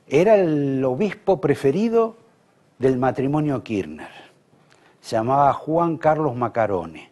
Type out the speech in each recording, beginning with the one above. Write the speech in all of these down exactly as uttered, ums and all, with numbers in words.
Era el obispo preferido del matrimonio Kirchner. Se llamaba Juan Carlos Macarone.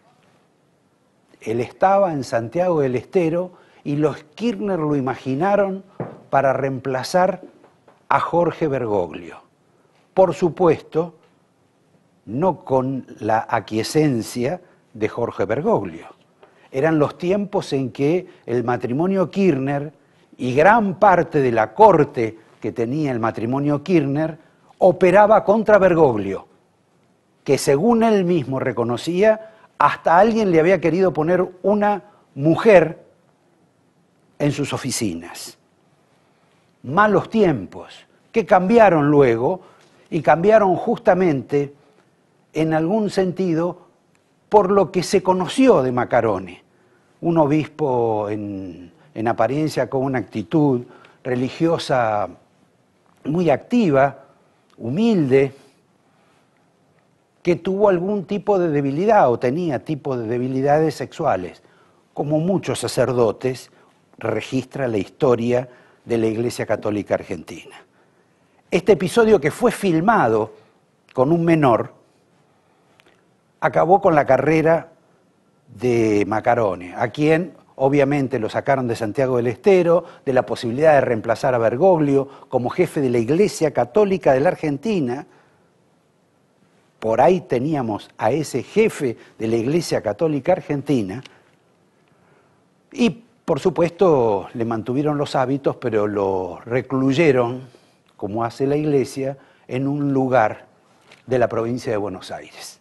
Él estaba en Santiago del Estero y los Kirchner lo imaginaron para reemplazar a Jorge Bergoglio. Por supuesto, no con la aquiescencia de Jorge Bergoglio. Eran los tiempos en que el matrimonio Kirchner y gran parte de la corte que tenía el matrimonio Kirchner operaba contra Bergoglio, que según él mismo reconocía, hasta alguien le había querido poner una mujer en sus oficinas. Malos tiempos, que cambiaron luego, y cambiaron justamente, en algún sentido, por lo que se conoció de Macarone, un obispo en, en apariencia con una actitud religiosa muy activa, humilde, que tuvo algún tipo de debilidad o tenía tipo de debilidades sexuales. Como muchos sacerdotes, registra la historia de la Iglesia Católica Argentina. Este episodio, que fue filmado con un menor, acabó con la carrera de Macarone, a quien obviamente lo sacaron de Santiago del Estero, de la posibilidad de reemplazar a Bergoglio como jefe de la Iglesia Católica de la Argentina. Por ahí teníamos a ese jefe de la Iglesia Católica Argentina y, por supuesto, le mantuvieron los hábitos, pero lo recluyeron, como hace la Iglesia, en un lugar de la provincia de Buenos Aires.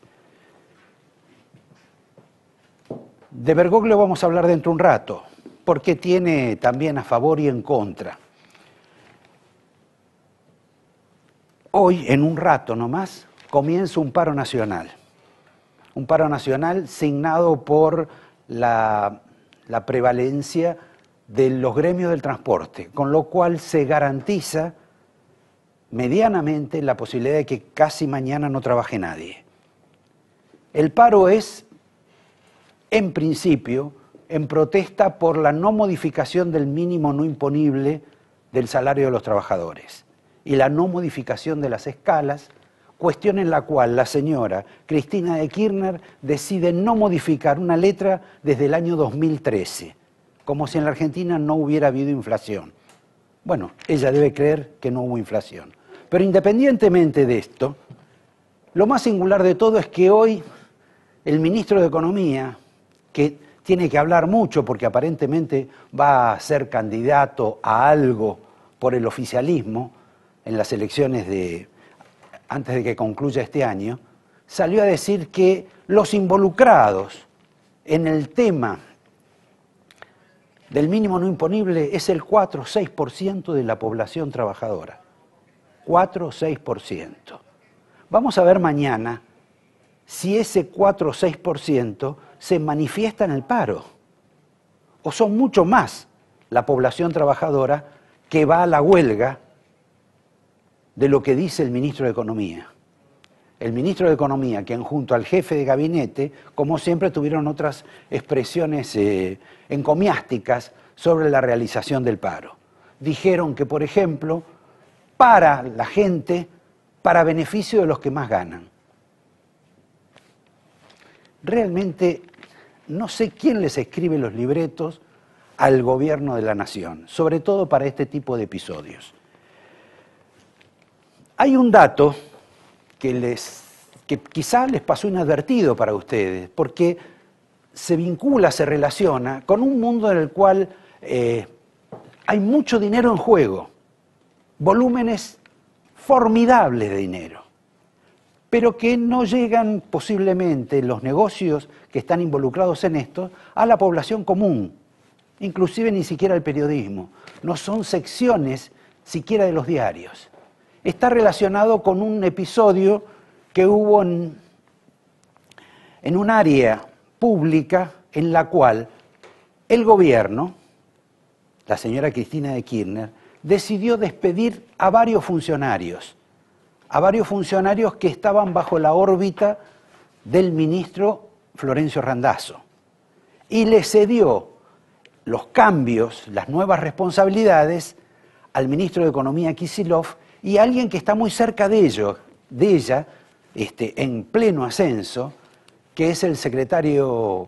De Bergoglio vamos a hablar dentro de un rato, porque tiene también a favor y en contra. Hoy, en un rato nomás, comienza un paro nacional. Un paro nacional signado por la, la prevalencia de los gremios del transporte, con lo cual se garantiza medianamente la posibilidad de que casi mañana no trabaje nadie. El paro es, en principio, en protesta por la no modificación del mínimo no imponible del salario de los trabajadores y la no modificación de las escalas, cuestión en la cual la señora Cristina de Kirchner decide no modificar una letra desde el año dos mil trece, como si en la Argentina no hubiera habido inflación. Bueno, ella debe creer que no hubo inflación. Pero independientemente de esto, lo más singular de todo es que hoy el ministro de Economía, que tiene que hablar mucho porque aparentemente va a ser candidato a algo por el oficialismo en las elecciones de antes de que concluya este año, salió a decir que los involucrados en el tema del mínimo no imponible es el cuatro o seis por ciento de la población trabajadora. cuatro o seis por ciento. Vamos a ver mañana si ese cuatro o seis por ciento se manifiesta en el paro, o son mucho más la población trabajadora que va a la huelga de lo que dice el ministro de Economía. El ministro de Economía, quien junto al jefe de gabinete, como siempre, tuvieron otras expresiones eh, encomiásticas sobre la realización del paro. Dijeron que, por ejemplo, para la gente, para beneficio de los que más ganan. Realmente no sé quién les escribe los libretos al gobierno de la nación, sobre todo para este tipo de episodios. Hay un dato que, les, que quizá les pasó inadvertido para ustedes, porque se vincula, se relaciona con un mundo en el cual eh, hay mucho dinero en juego, volúmenes formidables de dinero, pero que no llegan posiblemente los negocios que están involucrados en esto a la población común, inclusive ni siquiera al periodismo, no son secciones siquiera de los diarios. Está relacionado con un episodio que hubo en, en un área pública en la cual el gobierno, la señora Cristina de Kirchner, decidió despedir a varios funcionarios, a varios funcionarios que estaban bajo la órbita del ministro Florencio Randazzo, y le cedió los cambios, las nuevas responsabilidades, al ministro de Economía Kicillof y a alguien que está muy cerca de, ello, de ella, este, en pleno ascenso, que es el secretario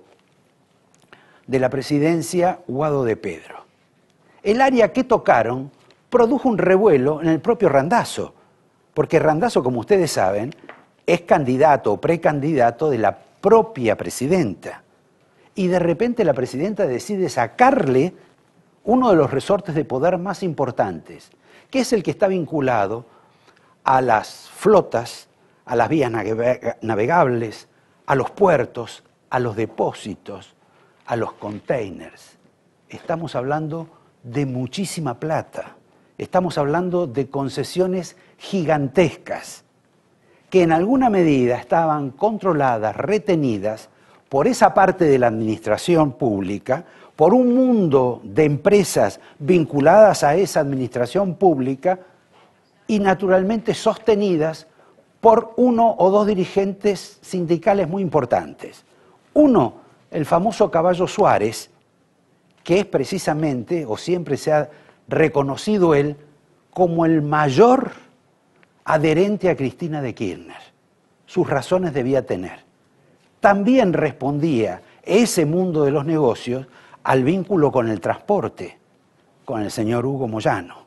de la presidencia, Guado de Pedro. El área que tocaron produjo un revuelo en el propio Randazzo, porque Randazzo, como ustedes saben, es candidato o precandidato de la propia presidenta. Y de repente la presidenta decide sacarle uno de los resortes de poder más importantes, que es el que está vinculado a las flotas, a las vías navegables, a los puertos, a los depósitos, a los containers. Estamos hablando de muchísima plata. Estamos hablando de concesiones gigantescas que en alguna medida estaban controladas, retenidas por esa parte de la administración pública, por un mundo de empresas vinculadas a esa administración pública y naturalmente sostenidas por uno o dos dirigentes sindicales muy importantes. Uno, el famoso Caballo Suárez, que es precisamente, o siempre se ha reconocido él, como el mayor adherente a Cristina de Kirchner. Sus razones debía tener. También respondía ese mundo de los negocios al vínculo con el transporte, con el señor Hugo Moyano.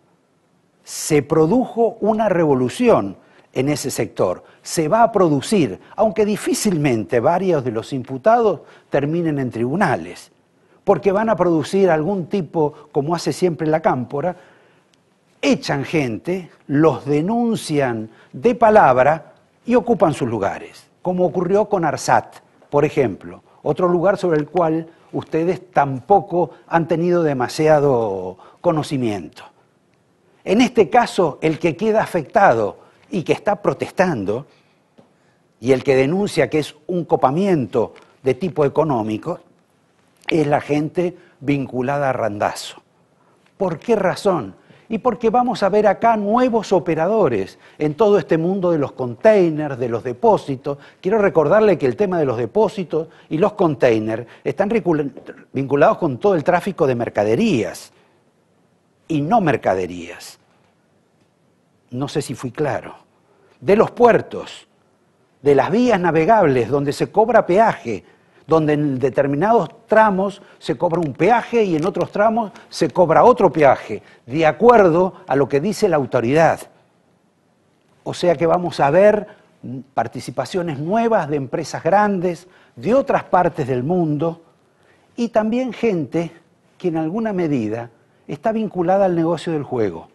Se produjo una revolución en ese sector. Se va a producir, aunque difícilmente varios de los imputados terminen en tribunales, porque van a producir algún tipo, como hace siempre la Cámpora, echan gente, los denuncian de palabra y ocupan sus lugares, como ocurrió con Arsat, por ejemplo, otro lugar sobre el cual ustedes tampoco han tenido demasiado conocimiento. En este caso, el que queda afectado y que está protestando, y el que denuncia que es un copamiento de tipo económico, es la gente vinculada a Randazzo. ¿Por qué razón? Y porque vamos a ver acá nuevos operadores en todo este mundo de los containers, de los depósitos. Quiero recordarle que el tema de los depósitos y los containers están vinculados con todo el tráfico de mercaderías y no mercaderías. No sé si fui claro. De los puertos, de las vías navegables donde se cobra peaje, donde en determinados tramos se cobra un peaje y en otros tramos se cobra otro peaje, de acuerdo a lo que dice la autoridad. O sea que vamos a ver participaciones nuevas de empresas grandes, de otras partes del mundo, y también gente que en alguna medida está vinculada al negocio del juego.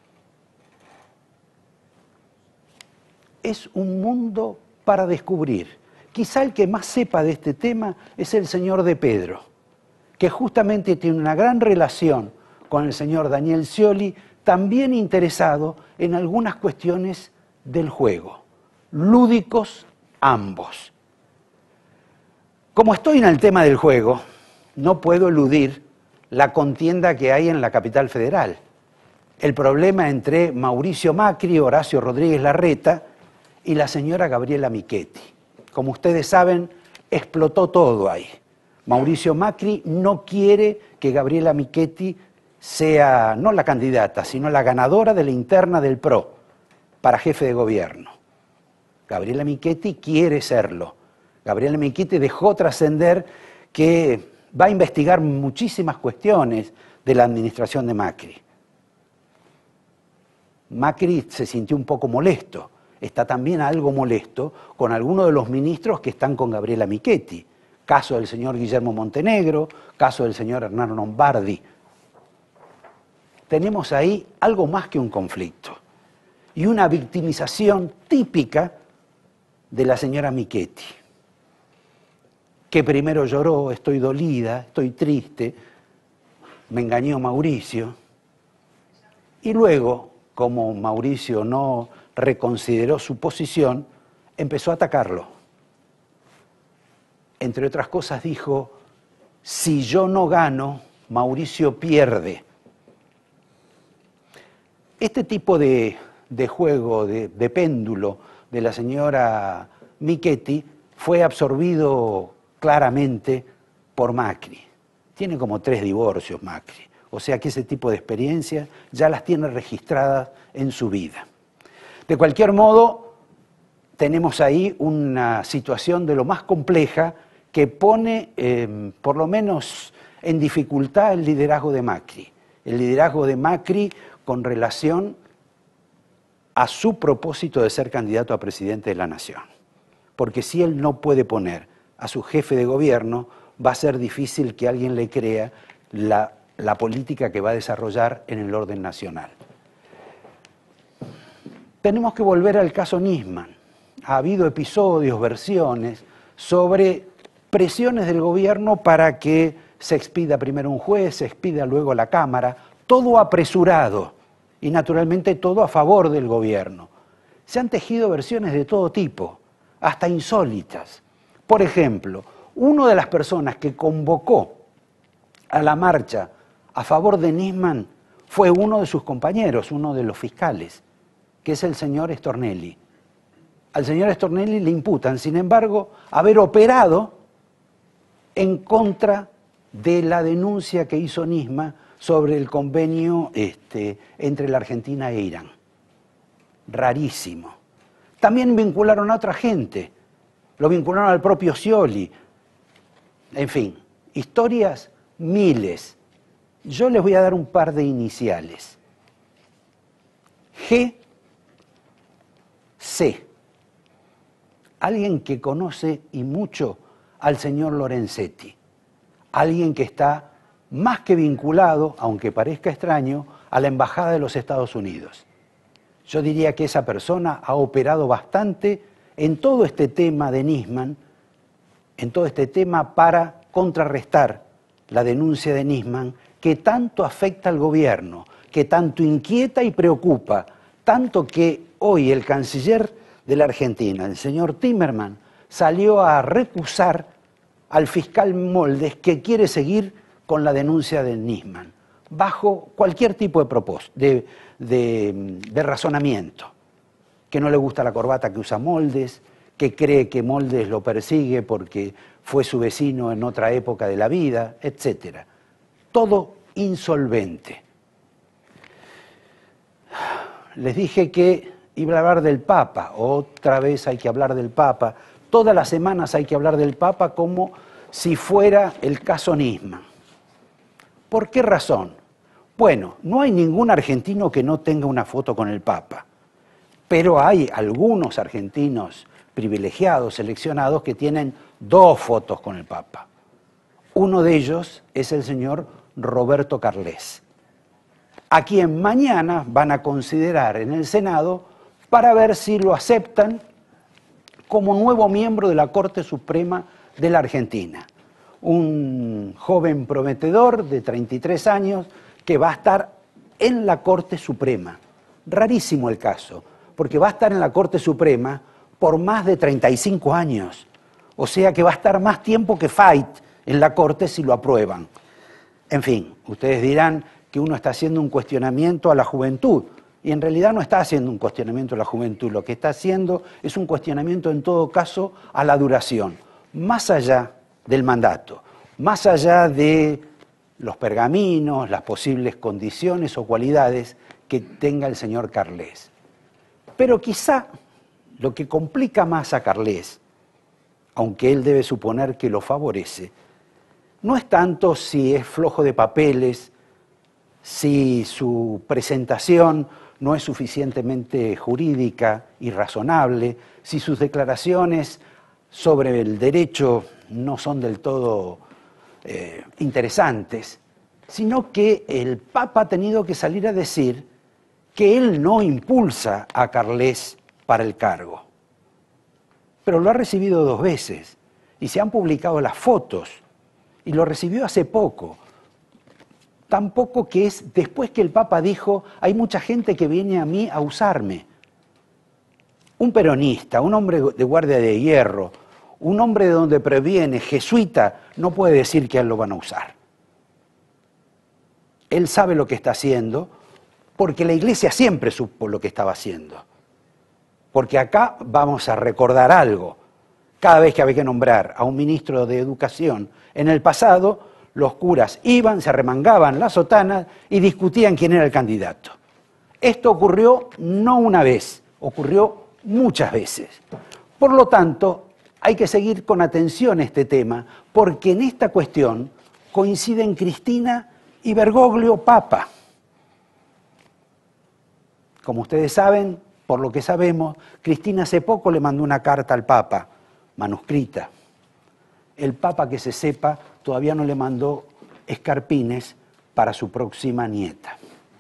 Es un mundo para descubrir. Quizá el que más sepa de este tema es el señor de Pedro, que justamente tiene una gran relación con el señor Daniel Scioli, también interesado en algunas cuestiones del juego, lúdicos ambos. Como estoy en el tema del juego, no puedo eludir la contienda que hay en la capital federal. El problema entre Mauricio Macri, Horacio Rodríguez Larreta y la señora Gabriela Michetti. Como ustedes saben, explotó todo ahí. Mauricio Macri no quiere que Gabriela Michetti sea no la candidata, sino la ganadora de la interna del P R O para jefe de gobierno. Gabriela Michetti quiere serlo. Gabriela Michetti dejó trascender que va a investigar muchísimas cuestiones de la administración de Macri. Macri se sintió un poco molesto. Está también algo molesto con algunos de los ministros que están con Gabriela Michetti. Caso del señor Guillermo Montenegro, caso del señor Hernán Lombardi. Tenemos ahí algo más que un conflicto y una victimización típica de la señora Michetti, que primero lloró, estoy dolida, estoy triste, me engañó Mauricio, y luego, como Mauricio no reconsideró su posición, empezó a atacarlo. Entre otras cosas dijo, si yo no gano, Mauricio pierde. Este tipo de, de juego, de, de péndulo de la señora Michetti fue absorbido claramente por Macri. Tiene como tres divorcios Macri. o sea que ese tipo de experiencias ya las tiene registradas en su vida. De cualquier modo, tenemos ahí una situación de lo más compleja que pone, eh, por lo menos, en dificultad el liderazgo de Macri. El liderazgo de Macri con relación a su propósito de ser candidato a presidente de la Nación. Porque si él no puede poner a su jefe de gobierno, va a ser difícil que alguien le crea la, la política que va a desarrollar en el orden nacional. Tenemos que volver al caso Nisman. Ha habido episodios, versiones, sobre presiones del gobierno para que se expida primero un juez, se expida luego la Cámara, todo apresurado y naturalmente todo a favor del gobierno. Se han tejido versiones de todo tipo, hasta insólitas. Por ejemplo, una de las personas que convocó a la marcha a favor de Nisman fue uno de sus compañeros, uno de los fiscales, que es el señor Stornelli. Al señor Stornelli le imputan, sin embargo, haber operado en contra de la denuncia que hizo Nisman sobre el convenio este, entre la Argentina e Irán. Rarísimo. También vincularon a otra gente, lo vincularon al propio Scioli. En fin, historias miles. Yo les voy a dar un par de iniciales. G, C. Alguien que conoce y mucho al señor Lorenzetti. Alguien que está más que vinculado, aunque parezca extraño, a la Embajada de los Estados Unidos. Yo diría que esa persona ha operado bastante en todo este tema de Nisman, en todo este tema para contrarrestar la denuncia de Nisman, que tanto afecta al gobierno, que tanto inquieta y preocupa, tanto que hoy el canciller de la Argentina, el señor Timerman, salió a recusar al fiscal Moldes, que quiere seguir con la denuncia de Nisman, bajo cualquier tipo de, propós de, de, de razonamiento, que no le gusta la corbata que usa Moldes, que cree que Moldes lo persigue porque fue su vecino en otra época de la vida, etcétera. Todo insolvente. Les dije que iba a hablar del Papa, otra vez hay que hablar del Papa, todas las semanas hay que hablar del Papa como si fuera el caso Nisman. ¿Por qué razón? Bueno, no hay ningún argentino que no tenga una foto con el Papa, pero hay algunos argentinos privilegiados, seleccionados, que tienen dos fotos con el Papa. Uno de ellos es el señor Roberto Carles, a quien mañana van a considerar en el Senado para ver si lo aceptan como nuevo miembro de la Corte Suprema de la Argentina. Un joven prometedor de treinta y tres años que va a estar en la Corte Suprema. Rarísimo el caso, porque va a estar en la Corte Suprema por más de treinta y cinco años. O sea que va a estar más tiempo que Fayt en la Corte si lo aprueban. En fin, ustedes dirán que uno está haciendo un cuestionamiento a la juventud, y en realidad no está haciendo un cuestionamiento a la juventud, lo que está haciendo es un cuestionamiento en todo caso a la duración, más allá del mandato, más allá de los pergaminos, las posibles condiciones o cualidades que tenga el señor Carles. Pero quizá lo que complica más a Carles, aunque él debe suponer que lo favorece, no es tanto si es flojo de papeles, si su presentación no es suficientemente jurídica y razonable, si sus declaraciones sobre el derecho no son del todo eh, interesantes, sino que el Papa ha tenido que salir a decir que él no impulsa a Carles para el cargo. Pero lo ha recibido dos veces y se han publicado las fotos y lo recibió hace poco. Tampoco que es después que el Papa dijo, hay mucha gente que viene a mí a usarme. Un peronista, un hombre de guardia de hierro, un hombre de donde previene, jesuita, no puede decir que a él lo van a usar. Él sabe lo que está haciendo porque la Iglesia siempre supo lo que estaba haciendo. Porque acá vamos a recordar algo. Cada vez que había que nombrar a un ministro de Educación en el pasado, los curas iban, se remangaban las sotanas y discutían quién era el candidato. Esto ocurrió no una vez, ocurrió muchas veces. Por lo tanto, hay que seguir con atención este tema, porque en esta cuestión coinciden Cristina y Bergoglio Papa. Como ustedes saben, por lo que sabemos, Cristina hace poco le mandó una carta al Papa, manuscrita. El Papa, que se sepa, todavía no le mandó escarpines para su próxima nieta.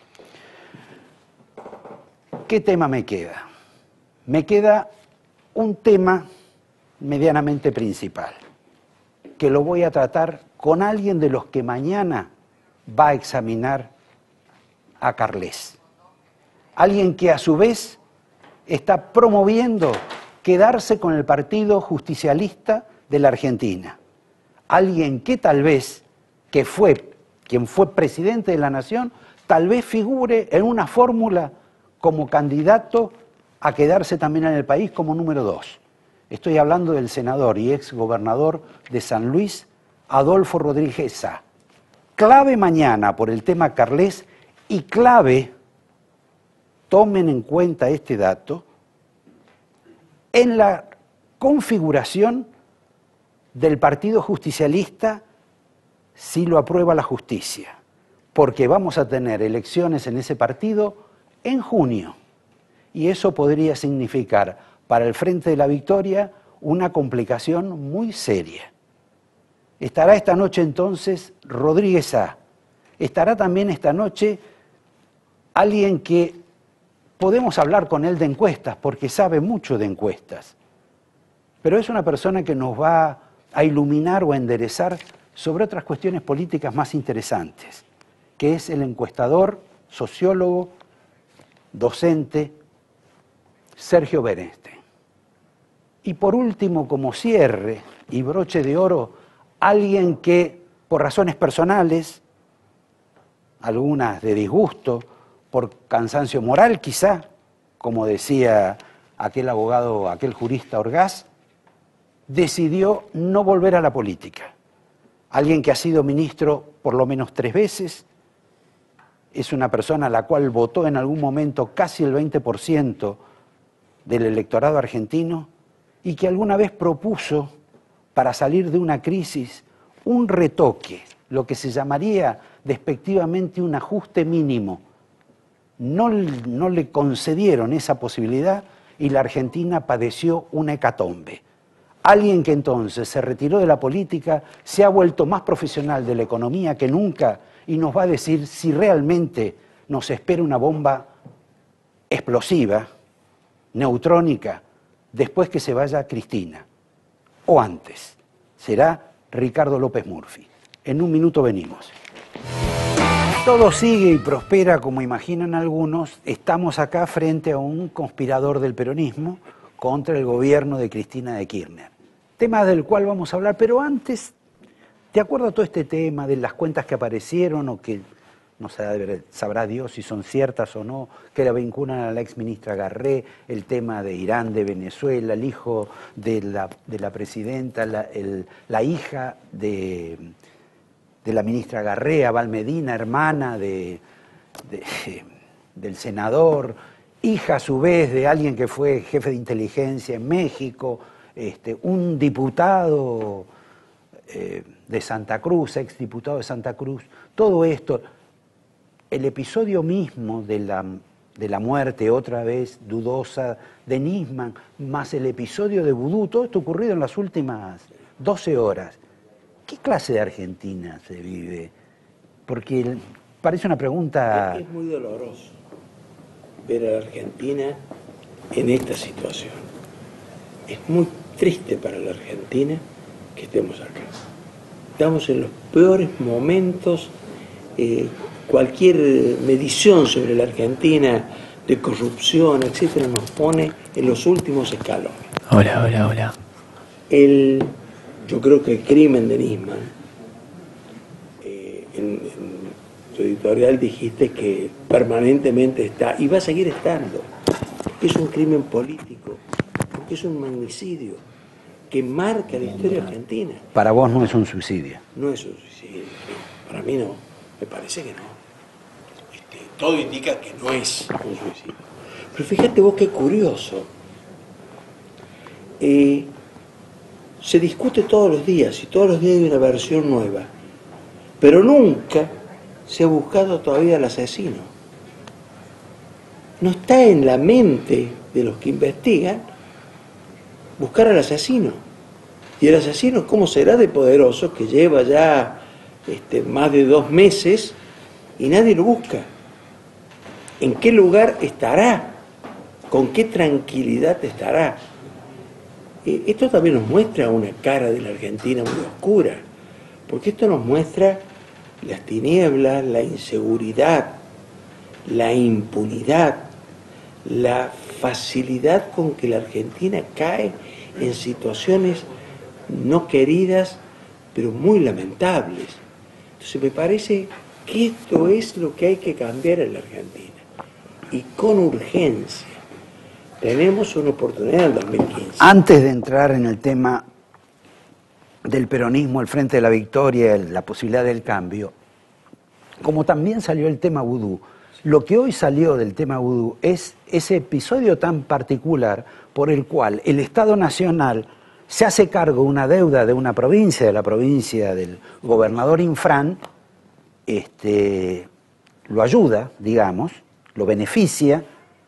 ¿Qué tema me queda? Me queda un tema medianamente principal, que lo voy a tratar con alguien de los que mañana va a examinar a Carles. Alguien que a su vez está promoviendo quedarse con el Partido Justicialista de la Argentina. Alguien que tal vez, que fue quien fue presidente de la Nación, tal vez figure en una fórmula como candidato a quedarse también en el país como número dos. Estoy hablando del senador y ex gobernador de San Luis, Adolfo Rodríguez Sá. Clave mañana por el tema Carles y clave, tomen en cuenta este dato, en la configuración del Partido Justicialista si lo aprueba la justicia, porque vamos a tener elecciones en ese partido en junio y eso podría significar para el Frente de la Victoria una complicación muy seria. Estará esta noche entonces Rodríguez Sá, estará también esta noche alguien que podemos hablar con él de encuestas, porque sabe mucho de encuestas, pero es una persona que nos va a iluminar o a enderezar sobre otras cuestiones políticas más interesantes, que es el encuestador, sociólogo, docente, Sergio Berenstein. Y por último, como cierre y broche de oro, alguien que por razones personales, algunas de disgusto, por cansancio moral quizá, como decía aquel abogado, aquel jurista Orgaz, decidió no volver a la política. Alguien que ha sido ministro por lo menos tres veces, es una persona a la cual votó en algún momento casi el veinte por ciento del electorado argentino y que alguna vez propuso, para salir de una crisis, un retoque, lo que se llamaría despectivamente un ajuste mínimo. No, no le concedieron esa posibilidad y la Argentina padeció una hecatombe. Alguien que entonces se retiró de la política, se ha vuelto más profesional de la economía que nunca y nos va a decir si realmente nos espera una bomba explosiva, neutrónica, después que se vaya Cristina, o antes. Será Ricardo López Murphy. En un minuto venimos. Todo sigue y prospera como imaginan algunos. Estamos acá frente a un conspirador del peronismo contra el gobierno de Cristina de Kirchner. Tema del cual vamos a hablar, pero antes, ¿te acuerdas todo este tema de las cuentas que aparecieron o que no sabrá Dios si son ciertas o no, que la vinculan a la ex ministra Garré, el tema de Irán, de Venezuela, el hijo de la, de la presidenta, la, el, la hija de, de la ministra Garré, Abal Medina, hermana de, de, del senador, hija a su vez de alguien que fue jefe de inteligencia en México, este, un diputado eh, de Santa Cruz, ex diputado de Santa Cruz, todo esto, el episodio mismo de la, de la muerte otra vez dudosa de Nisman, más el episodio de Vudú, todo esto ocurrido en las últimas doce horas. ¿Qué clase de Argentina se vive? Porque parece una pregunta... Es muy doloroso ver a la Argentina en esta situación. Es muy triste para la Argentina que estemos acá. Estamos en los peores momentos. Eh, cualquier medición sobre la Argentina de corrupción, etcétera, nos pone en los últimos escalones. Hola, hola, hola. El, yo creo que el crimen de Nisman, eh, en, en tu editorial dijiste que permanentemente está, y va a seguir estando, porque es un crimen político, porque es un magnicidio, que que marca la historia argentina. Para vos no es un suicidio. No es un suicidio, no. Para mí no, me parece que no. Este, todo indica que no es un suicidio. Pero fíjate vos qué curioso. Eh, se discute todos los días y todos los días hay una versión nueva, pero nunca se ha buscado todavía al asesino. No está en la mente de los que investigan buscar al asesino. Y el asesino, ¿cómo será de poderoso que lleva ya este, más de dos meses y nadie lo busca? ¿En qué lugar estará? ¿Con qué tranquilidad estará? Eh, esto también nos muestra una cara de la Argentina muy oscura, porque esto nos muestra las tinieblas, la inseguridad, la impunidad, la facilidad con que la Argentina cae en situaciones no queridas, pero muy lamentables. Entonces me parece que esto es lo que hay que cambiar en la Argentina, y con urgencia. Tenemos una oportunidad en el dos mil quince. Antes de entrar en el tema del peronismo, el Frente de la Victoria, la posibilidad del cambio, como también salió el tema vudú, lo que hoy salió del tema vudú es ese episodio tan particular por el cual el Estado Nacional se hace cargo de una deuda de una provincia, de la provincia del gobernador Infran, este, lo ayuda, digamos, lo beneficia,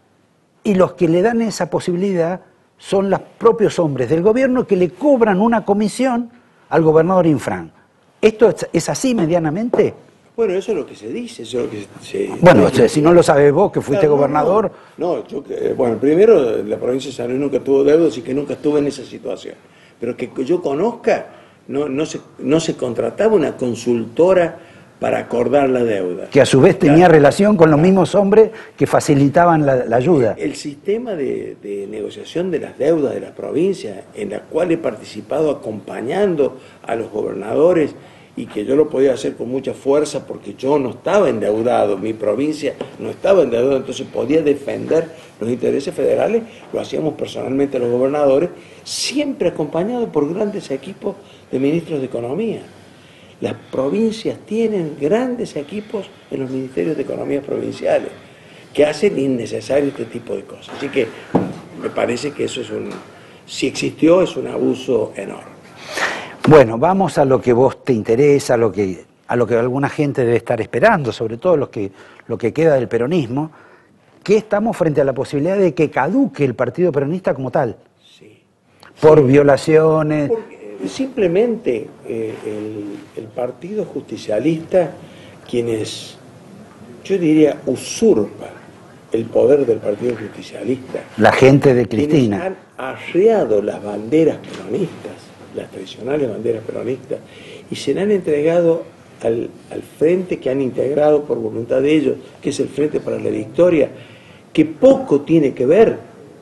y los que le dan esa posibilidad son los propios hombres del gobierno que le cobran una comisión al gobernador Infran. ¿Esto es así medianamente? Bueno, eso es lo que se dice. Eso es lo que se, bueno, se, si no lo sabes vos, que fuiste claro, gobernador... No, no, yo, bueno, primero, la provincia de San Luis nunca tuvo deudas y que nunca estuve en esa situación. Pero que yo conozca, no, no, se, no se contrataba una consultora para acordar la deuda. Que a su vez tenía claro. relación con los mismos hombres que facilitaban la, la ayuda. El sistema de, de negociación de las deudas de las provincias, en la cual he participado acompañando a los gobernadores, y que yo lo podía hacer con mucha fuerza porque yo no estaba endeudado, mi provincia no estaba endeudada, entonces podía defender los intereses federales, lo hacíamos personalmente los gobernadores, siempre acompañados por grandes equipos de ministros de Economía. Las provincias tienen grandes equipos en los ministerios de Economía provinciales que hacen innecesario este tipo de cosas. Así que me parece que eso es un, si existió, es un abuso enorme. Bueno, vamos a lo que vos te interesa, a lo que, a lo que alguna gente debe estar esperando, sobre todo los que, lo que queda del peronismo, que estamos frente a la posibilidad de que caduque el partido peronista como tal, sí. por sí. violaciones... Porque simplemente eh, el, el partido justicialista, quienes, yo diría, usurpa el poder del partido justicialista. La gente de Cristina. Han arreado las banderas peronistas, las tradicionales banderas peronistas, y se le han entregado al, al frente que han integrado por voluntad de ellos, que es el Frente para la Victoria, que poco tiene que ver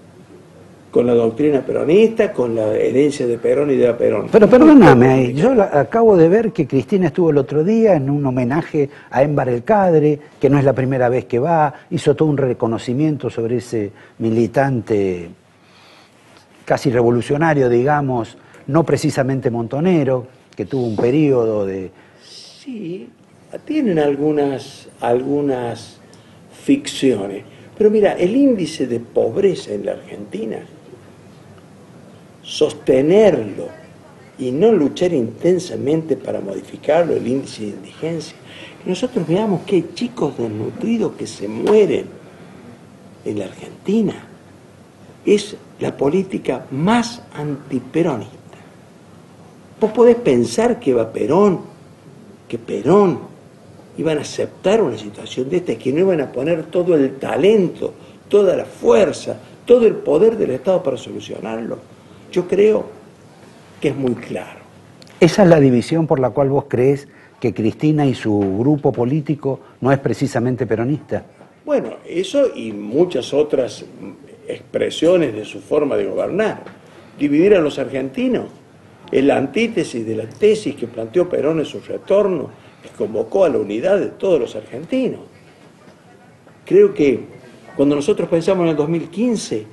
con la doctrina peronista, con la herencia de Perón y de la Perón. Pero perdóname, yo la, acabo de ver que Cristina estuvo el otro día en un homenaje a Émbar el Cadre, que no es la primera vez que va, hizo todo un reconocimiento sobre ese militante casi revolucionario, digamos, no precisamente montonero, que tuvo un periodo de... Sí, tienen algunas, algunas ficciones, pero mira, el índice de pobreza en la Argentina, sostenerlo y no luchar intensamente para modificarlo, el índice de indigencia, que nosotros veamos que hay chicos desnutridos que se mueren en la Argentina, es la política más antiperonista. Vos podés pensar que va Perón, que Perón iban a aceptar una situación de esta, que no iban a poner todo el talento, toda la fuerza, todo el poder del Estado para solucionarlo. Yo creo que es muy claro. ¿Esa es la división por la cual vos creés que Cristina y su grupo político no es precisamente peronista? Bueno, eso y muchas otras expresiones de su forma de gobernar. Dividir a los argentinos es la antítesis de la tesis que planteó Perón en su retorno, que convocó a la unidad de todos los argentinos. Creo que cuando nosotros pensamos en el dos mil quince,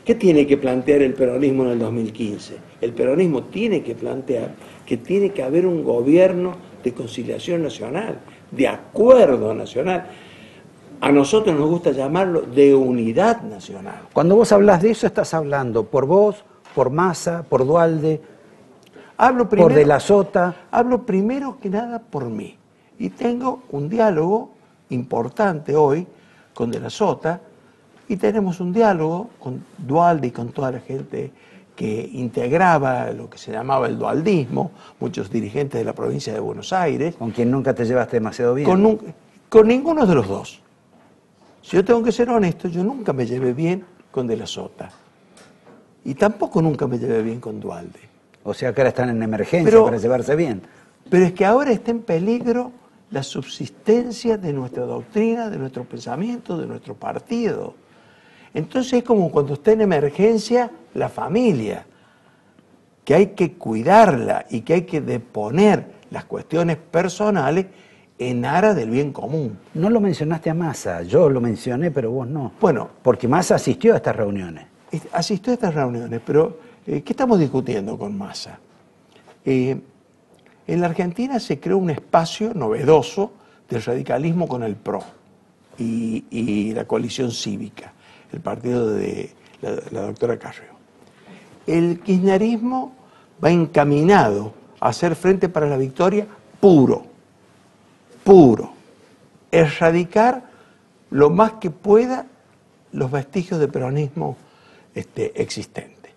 ¿Qué tiene que plantear el peronismo en el dos mil quince? El peronismo tiene que plantear que tiene que haber un gobierno de conciliación nacional, de acuerdo nacional. A nosotros nos gusta llamarlo de unidad nacional. Cuando vos hablas de eso, estás hablando por vos, por Massa, por Duhalde, hablo primero, por De la Sota. Hablo primero que nada por mí. Y tengo un diálogo importante hoy con De la Sota, y tenemos un diálogo con Duhalde y con toda la gente que integraba lo que se llamaba el dualdismo, muchos dirigentes de la provincia de Buenos Aires. Con quien nunca te llevaste demasiado bien. Con, un, con ninguno de los dos. Si yo tengo que ser honesto, yo nunca me llevé bien con De la Sota. Y tampoco nunca me llevé bien con Duhalde. O sea que ahora están en emergencia pero, para llevarse bien. Pero es que ahora está en peligro la subsistencia de nuestra doctrina, de nuestro pensamiento, de nuestro partido. Entonces es como cuando está en emergencia la familia, que hay que cuidarla y que hay que deponer las cuestiones personales en aras del bien común. No lo mencionaste a Massa, yo lo mencioné, pero vos no. Bueno, porque Massa asistió a estas reuniones. Asistió a estas reuniones, pero eh, ¿qué estamos discutiendo con Massa? Eh, en la Argentina se creó un espacio novedoso del radicalismo con el P R O y, y la coalición cívica, el partido de la, la doctora Carrió. El kirchnerismo va encaminado a hacer frente para la victoria puro, puro, erradicar lo más que pueda los vestigios de peronismo este, existente.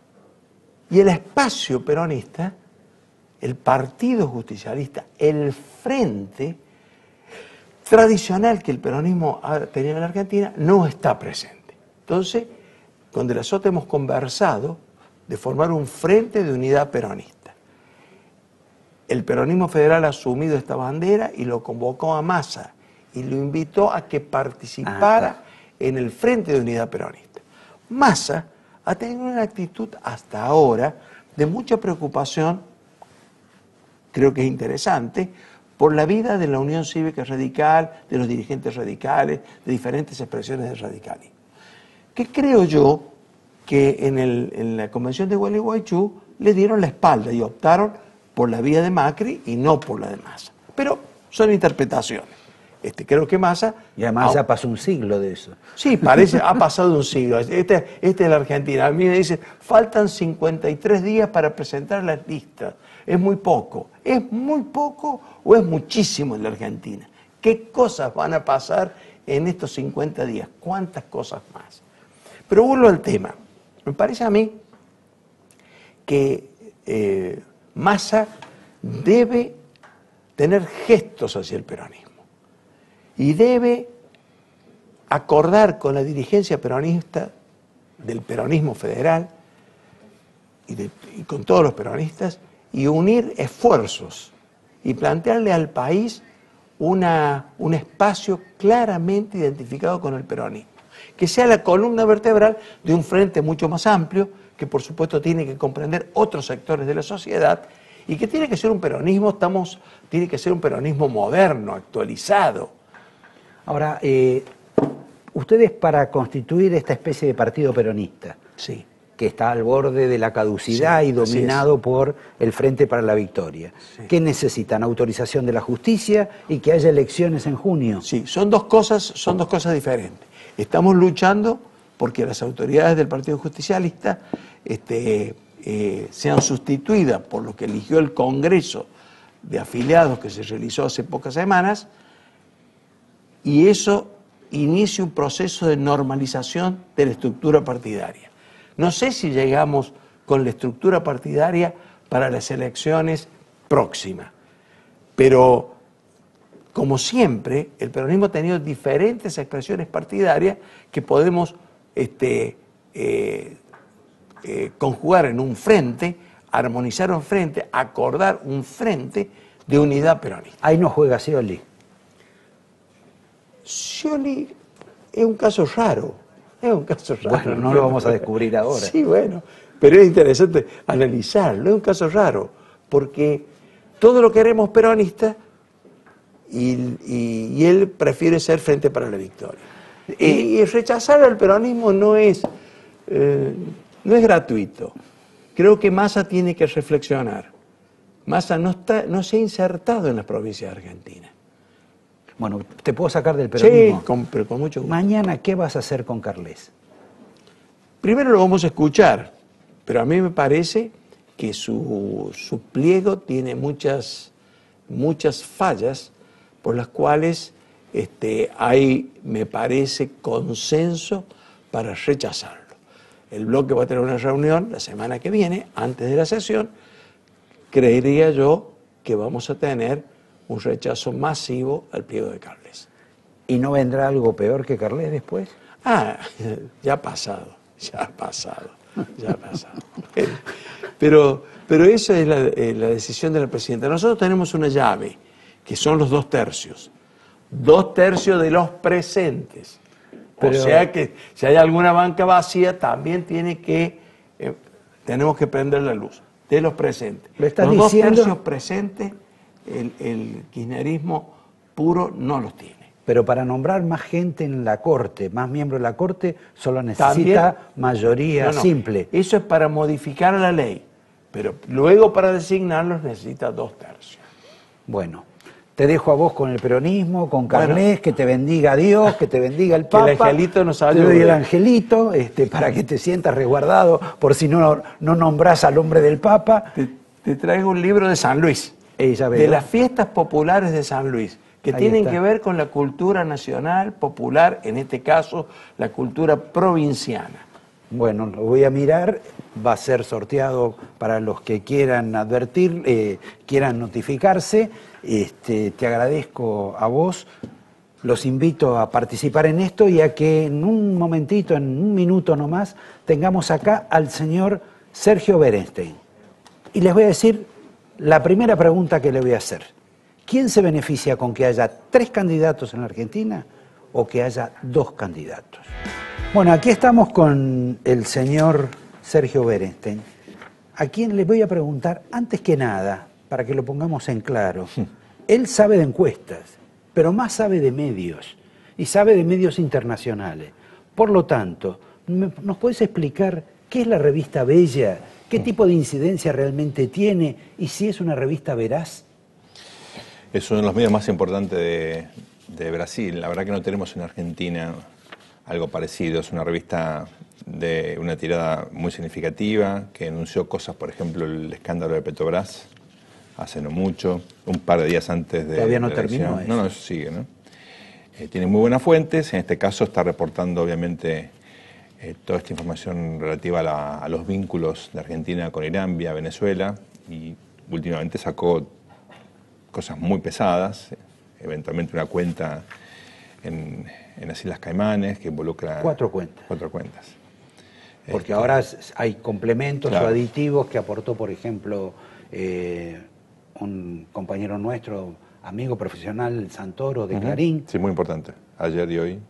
Y el espacio peronista, el partido justicialista, el frente tradicional que el peronismo ha tenido en la Argentina, no está presente. Entonces, con De la Sota hemos conversado de formar un frente de unidad peronista. El peronismo federal ha asumido esta bandera y lo convocó a Massa y lo invitó a que participara ah, en el frente de unidad peronista. Massa ha tenido una actitud hasta ahora de mucha preocupación, creo que es interesante, por la vida de la Unión Cívica Radical, de los dirigentes radicales, de diferentes expresiones del radicalismo. Que creo yo que en, el, en la convención de Gualeguaychú le dieron la espalda y optaron por la vía de Macri y no por la de Massa. Pero son interpretaciones. Este, creo que Massa... Y además ah, ya pasó un siglo de eso. Sí, parece, ha pasado un siglo. Este, este es la Argentina. A mí me dicen, faltan cincuenta y tres días para presentar las listas. Es muy poco. ¿Es muy poco o es muchísimo en la Argentina? ¿Qué cosas van a pasar en estos cincuenta días? ¿Cuántas cosas más? Pero vuelvo al tema. Me parece a mí que eh, Massa debe tener gestos hacia el peronismo y debe acordar con la dirigencia peronista del peronismo federal y, de, y con todos los peronistas y unir esfuerzos y plantearle al país una, un espacio claramente identificado con el peronismo, que sea la columna vertebral de un frente mucho más amplio, que por supuesto tiene que comprender otros sectores de la sociedad y que tiene que ser un peronismo, estamos, tiene que ser un peronismo moderno, actualizado. Ahora, eh, ustedes para constituir esta especie de partido peronista, sí, que está al borde de la caducidad sí, y dominado por el Frente para la Victoria, sí. ¿Qué necesitan? Autorización de la justicia y que haya elecciones en junio. Sí, son dos cosas, son dos cosas diferentes. Estamos luchando porque las autoridades del Partido Justicialista este, eh, sean sustituidas por lo que eligió el Congreso de Afiliados que se realizó hace pocas semanas, y eso inicia un proceso de normalización de la estructura partidaria. No sé si llegamos con la estructura partidaria para las elecciones próximas, pero como siempre, el peronismo ha tenido diferentes expresiones partidarias que podemos este, eh, eh, conjugar en un frente, armonizar un frente, acordar un frente de unidad peronista. Ahí no juega Scioli. Scioli es un caso raro, es un caso raro. Bueno, no lo vamos a descubrir ahora. Sí, bueno, pero es interesante analizarlo, es un caso raro, porque todo lo queremos peronista y, y, y él prefiere ser Frente para la Victoria. Y, y rechazar al peronismo no es eh, no es gratuito. Creo que Massa tiene que reflexionar. Massa no, está, no se ha insertado en las provincias argentinas. Bueno, ¿te puedo sacar del peronismo? Sí, con, pero con mucho gusto. Mañana, ¿qué vas a hacer con Carles? Primero lo vamos a escuchar, pero a mí me parece que su, su pliego tiene muchas, muchas fallas por las cuales este, hay, me parece, consenso para rechazarlo. El bloque va a tener una reunión la semana que viene, antes de la sesión. Creería yo que vamos a tener un rechazo masivo al pliego de Carles. ¿Y no vendrá algo peor que Carles después? Ah, ya ha pasado, ya ha pasado, ya ha pasado. Pero, pero esa es la, eh, la decisión de la presidenta. Nosotros tenemos una llave, que son los dos tercios. Dos tercios de los presentes. Pero, o sea que si hay alguna banca vacía, también tiene que, eh, tenemos que prender la luz de los presentes. ¿Lo estás los diciendo? Dos tercios presentes, el, el kirchnerismo puro no los tiene. Pero para nombrar más gente en la Corte, más miembros de la Corte, solo necesita también, mayoría no, no, simple. Eso es para modificar la ley, pero luego para designarlos necesita dos tercios. Bueno. Te dejo a vos con el peronismo, con Carles, bueno, que te bendiga Dios, que te bendiga el Papa. Que el angelito nos ayude. Te doy el angelito este, para que te sientas resguardado por si no, no nombrás al hombre del Papa. Te, te traigo un libro de San Luis, Ella de las fiestas populares de San Luis, que Ahí tienen está. que ver con la cultura nacional, popular, en este caso, la cultura provinciana. Bueno, lo voy a mirar, va a ser sorteado para los que quieran advertir, eh, quieran notificarse. Este, te agradezco a vos, los invito a participar en esto y a que en un momentito, en un minuto nomás, tengamos acá al señor Sergio Berenstein. Y les voy a decir la primera pregunta que le voy a hacer. ¿Quién se beneficia con que haya tres candidatos en la Argentina o que haya dos candidatos? Bueno, aquí estamos con el señor Sergio Berenstein, a quien le voy a preguntar, antes que nada, para que lo pongamos en claro, él sabe de encuestas, pero más sabe de medios, y sabe de medios internacionales. Por lo tanto, ¿nos puedes explicar qué es la revista Bella? ¿Qué tipo de incidencia realmente tiene? ¿Y si es una revista veraz? Es uno de los medios más importantes de, de Brasil. La verdad que no tenemos en Argentina algo parecido. Es una revista de una tirada muy significativa que anunció cosas, por ejemplo, el escándalo de Petrobras hace no mucho, un par de días antes de... Todavía no de terminó eso. No, no, eso sigue, ¿no? Eh, tiene muy buenas fuentes. En este caso está reportando, obviamente, eh, toda esta información relativa a, la, a los vínculos de Argentina con Irán, vía Venezuela, y últimamente sacó cosas muy pesadas, eventualmente una cuenta en, en las Islas Caimanes que involucra... Cuatro cuentas. Cuatro cuentas. Porque este, ahora hay complementos claro. o aditivos que aportó, por ejemplo, eh, un compañero nuestro, amigo profesional, Santoro, de uh-huh. Clarín. Sí, muy importante, ayer y hoy.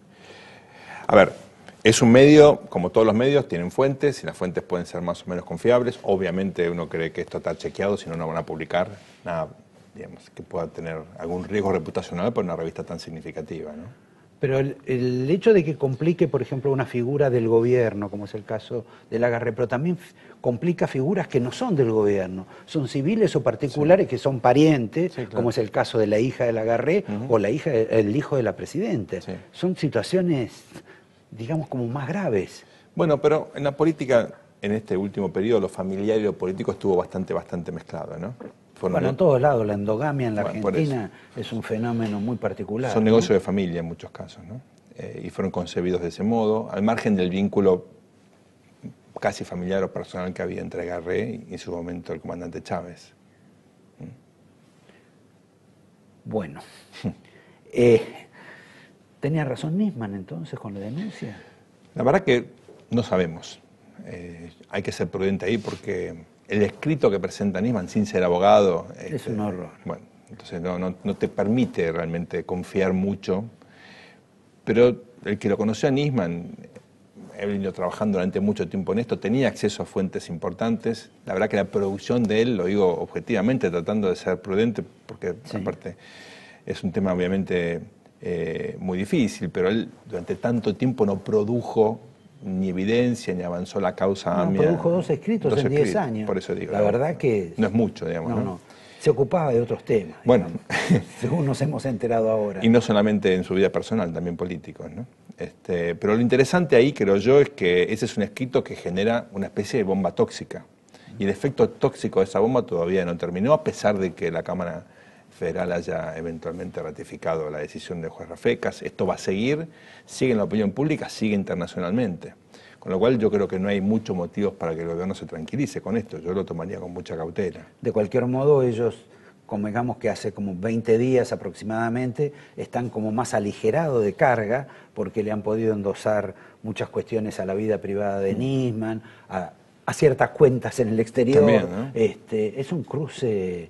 A ver, es un medio, como todos los medios, tienen fuentes, y las fuentes pueden ser más o menos confiables. Obviamente uno cree que esto está chequeado, si no, no van a publicar nada, digamos, que pueda tener algún riesgo reputacional por una revista tan significativa, ¿no? Pero el, el hecho de que complique, por ejemplo, una figura del gobierno, como es el caso de Lagarré, pero también complica figuras que no son del gobierno, son civiles o particulares sí. que son parientes, sí, claro. como es el caso de la hija de Lagarré uh-huh. o la hija, el hijo de la presidenta. Sí. Son situaciones, digamos, como más graves. Bueno, pero en la política, en este último periodo, lo familiar y lo político estuvo bastante, bastante mezclado, ¿no? Bueno, bueno, en todos lados, la endogamia en la bueno, Argentina es un fenómeno muy particular. Son ¿no? negocios de familia en muchos casos, ¿no? Eh, y fueron concebidos de ese modo, al margen del vínculo casi familiar o personal que había entre Lagarré y en su momento el comandante Chávez. ¿Mm? Bueno, eh, ¿tenía razón Nisman entonces con la denuncia? La verdad que no sabemos. Eh, hay que ser prudente ahí porque el escrito que presenta Nisman sin ser abogado... Es este, un horror. Bueno, entonces no, no, no te permite realmente confiar mucho, pero el que lo conoció a Nisman, he venido trabajando durante mucho tiempo en esto, tenía acceso a fuentes importantes. La verdad que la producción de él, lo digo objetivamente, tratando de ser prudente, porque sí. aparte es un tema obviamente eh, muy difícil, pero él durante tanto tiempo no produjo ni evidencia, ni avanzó la causa No, AMIA. produjo dos escritos dos en diez escritos, años. Por eso digo. La verdad que... No es mucho, digamos. No, no, no. Se ocupaba de otros temas, bueno, según nos hemos enterado ahora. Y no solamente en su vida personal, también políticos, ¿no? Este, pero lo interesante ahí, creo yo, es que ese es un escrito que genera una especie de bomba tóxica. Y el efecto tóxico de esa bomba todavía no terminó, a pesar de que la Cámara Federal haya eventualmente ratificado la decisión del juez Rafecas. Esto va a seguir, sigue en la opinión pública, sigue internacionalmente. Con lo cual yo creo que no hay muchos motivos para que el gobierno se tranquilice con esto. Yo lo tomaría con mucha cautela. De cualquier modo, ellos, como digamos que hace como veinte días aproximadamente, están como más aligerados de carga porque le han podido endosar muchas cuestiones a la vida privada de Nisman, a, a ciertas cuentas en el exterior. También, ¿no? Este, es un cruce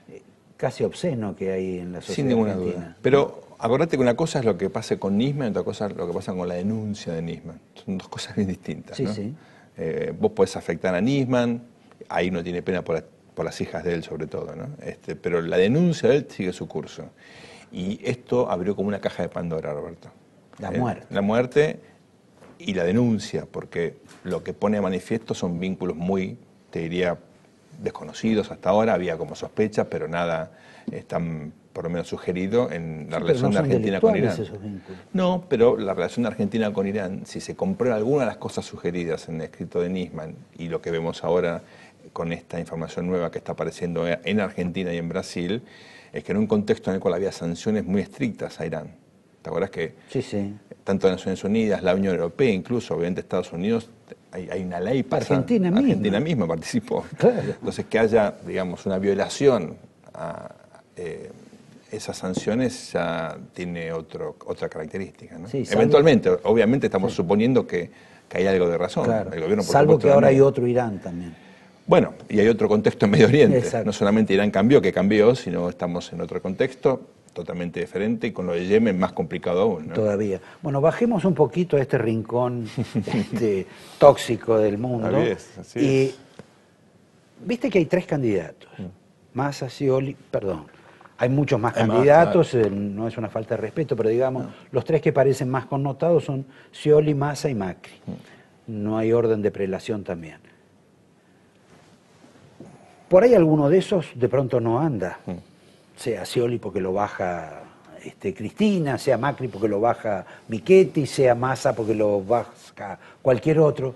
casi obsceno que hay en la sociedad Sin ninguna argentina. duda. Pero acordate que una cosa es lo que pase con Nisman y otra cosa es lo que pasa con la denuncia de Nisman. Son dos cosas bien distintas. Sí, ¿no? sí. Eh, vos podés afectar a Nisman, ahí no tiene pena por, la, por las hijas de él sobre todo, ¿no? Este, pero la denuncia de él sigue su curso. Y esto abrió como una caja de Pandora, Roberto. La Eh, muerte. La muerte y la denuncia, porque lo que pone a manifiesto son vínculos muy, te diría, desconocidos hasta ahora, había como sospechas, pero nada eh, tan, por lo menos, sugerido en la Sí, relación pero no de son Argentina con Irán. delictuales esos vínculos. No, pero la relación de Argentina con Irán, si se comprueba alguna de las cosas sugeridas en el escrito de Nisman y lo que vemos ahora con esta información nueva que está apareciendo en Argentina y en Brasil, es que en un contexto en el cual había sanciones muy estrictas a Irán. ¿Te acuerdas que Sí, sí. tanto Naciones Unidas, la Unión Europea, incluso obviamente Estados Unidos, hay, hay una ley para Argentina misma. Argentina misma participó. Claro. Entonces que haya, digamos, una violación a eh, esas sanciones ya tiene otro, otra característica, ¿no? Sí, salvo- Eventualmente, obviamente estamos suponiendo que, que hay algo de razón. Claro. El gobierno, por Salvo supuesto, que ahora hay niega. otro Irán también. Bueno, y hay otro contexto en Medio Oriente. Exacto. No solamente Irán cambió, que cambió, sino estamos en otro contexto totalmente diferente y con lo de Yemen más complicado aún, ¿no? Todavía. Bueno, bajemos un poquito a este rincón este, tóxico del mundo. Así es, así y es. viste que hay tres candidatos. Massa, Scioli, perdón. Hay muchos más Hay más, candidatos, eh, no es una falta de respeto, pero digamos, los tres que parecen más connotados son Scioli, Massa y Macri. No hay orden de prelación también. Por ahí alguno de esos de pronto no anda. Sea Scioli porque lo baja este, Cristina, sea Macri porque lo baja Michetti, sea Massa porque lo baja cualquier otro.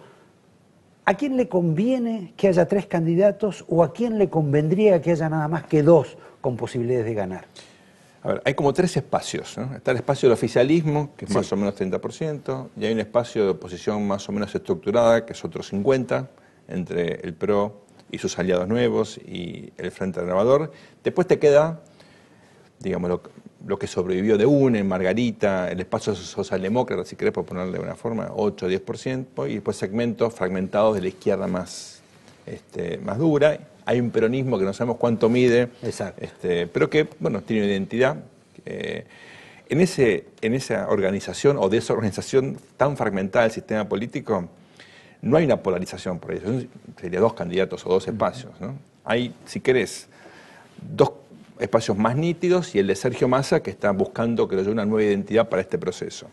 ¿A quién le conviene que haya tres candidatos o a quién le convendría que haya nada más que dos con posibilidades de ganar? A ver, hay como tres espacios, ¿no? Está el espacio del oficialismo, que es Sí. más o menos treinta por ciento, y hay un espacio de oposición más o menos estructurada, que es otro cincuenta por ciento, entre el P R O y sus aliados nuevos y el Frente Renovador. Después te queda, digamos, lo, lo que sobrevivió de UNE, Margarita, el espacio socialdemócrata, si querés por ponerle de una forma, ocho o diez por ciento, y después segmentos fragmentados de la izquierda más, este, más dura. Hay un peronismo que no sabemos cuánto mide, Exacto. este, pero que, bueno, tiene una identidad. Eh, en, ese, en esa organización o desorganización tan fragmentada del sistema político, no hay una polarización por eso. Sería dos candidatos o dos espacios, ¿no? Hay, si querés, dos espacios más nítidos y el de Sergio Massa, que está buscando, creo yo, una nueva identidad para este proceso.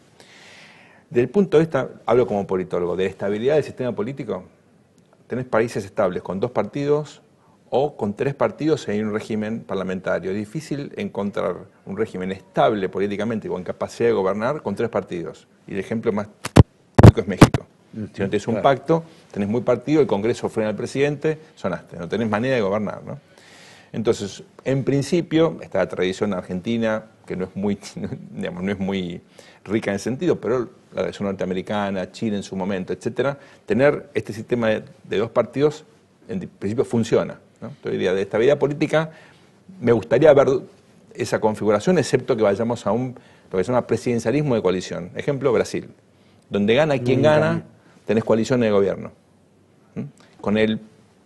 Desde el punto de vista, hablo como politólogo, de la estabilidad del sistema político, tenés países estables con dos partidos o con tres partidos y hay un régimen parlamentario. Es difícil encontrar un régimen estable políticamente y con capacidad de gobernar con tres partidos. Y el ejemplo más típico es México. Si no tenés un Claro. pacto, tenés muy partido, el Congreso frena al presidente, sonaste, no tenés manera de gobernar, ¿no? Entonces, en principio, está la tradición argentina, que no es muy, digamos, no es muy rica en ese sentido, pero la tradición norteamericana, Chile en su momento, etcétera, tener este sistema de, de dos partidos, en principio funciona, ¿no? Yo diría, de estabilidad política, me gustaría ver esa configuración, excepto que vayamos a un, lo que se llama presidencialismo de coalición. Ejemplo, Brasil. Donde gana quien Nunca. gana, tenés coaliciones de gobierno. ¿Mm? Con el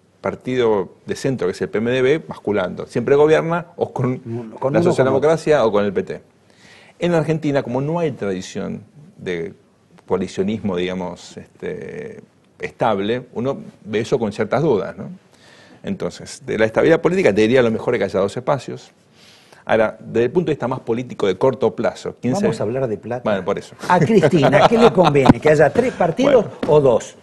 partido de centro, que es el P M D B, basculando. Siempre gobierna o con, Con la uno o socialdemocracia o con el P T. En Argentina, como no hay tradición de coalicionismo, digamos, este, estable, uno ve eso con ciertas dudas, ¿no? Entonces, de la estabilidad política te diría lo mejor es que haya dos espacios. Ahora, desde el punto de vista más político de corto plazo, ¿quién Vamos se... a hablar de plata. Bueno, por eso. A Cristina, ¿qué le conviene? ¿Que haya tres partidos Bueno. o dos?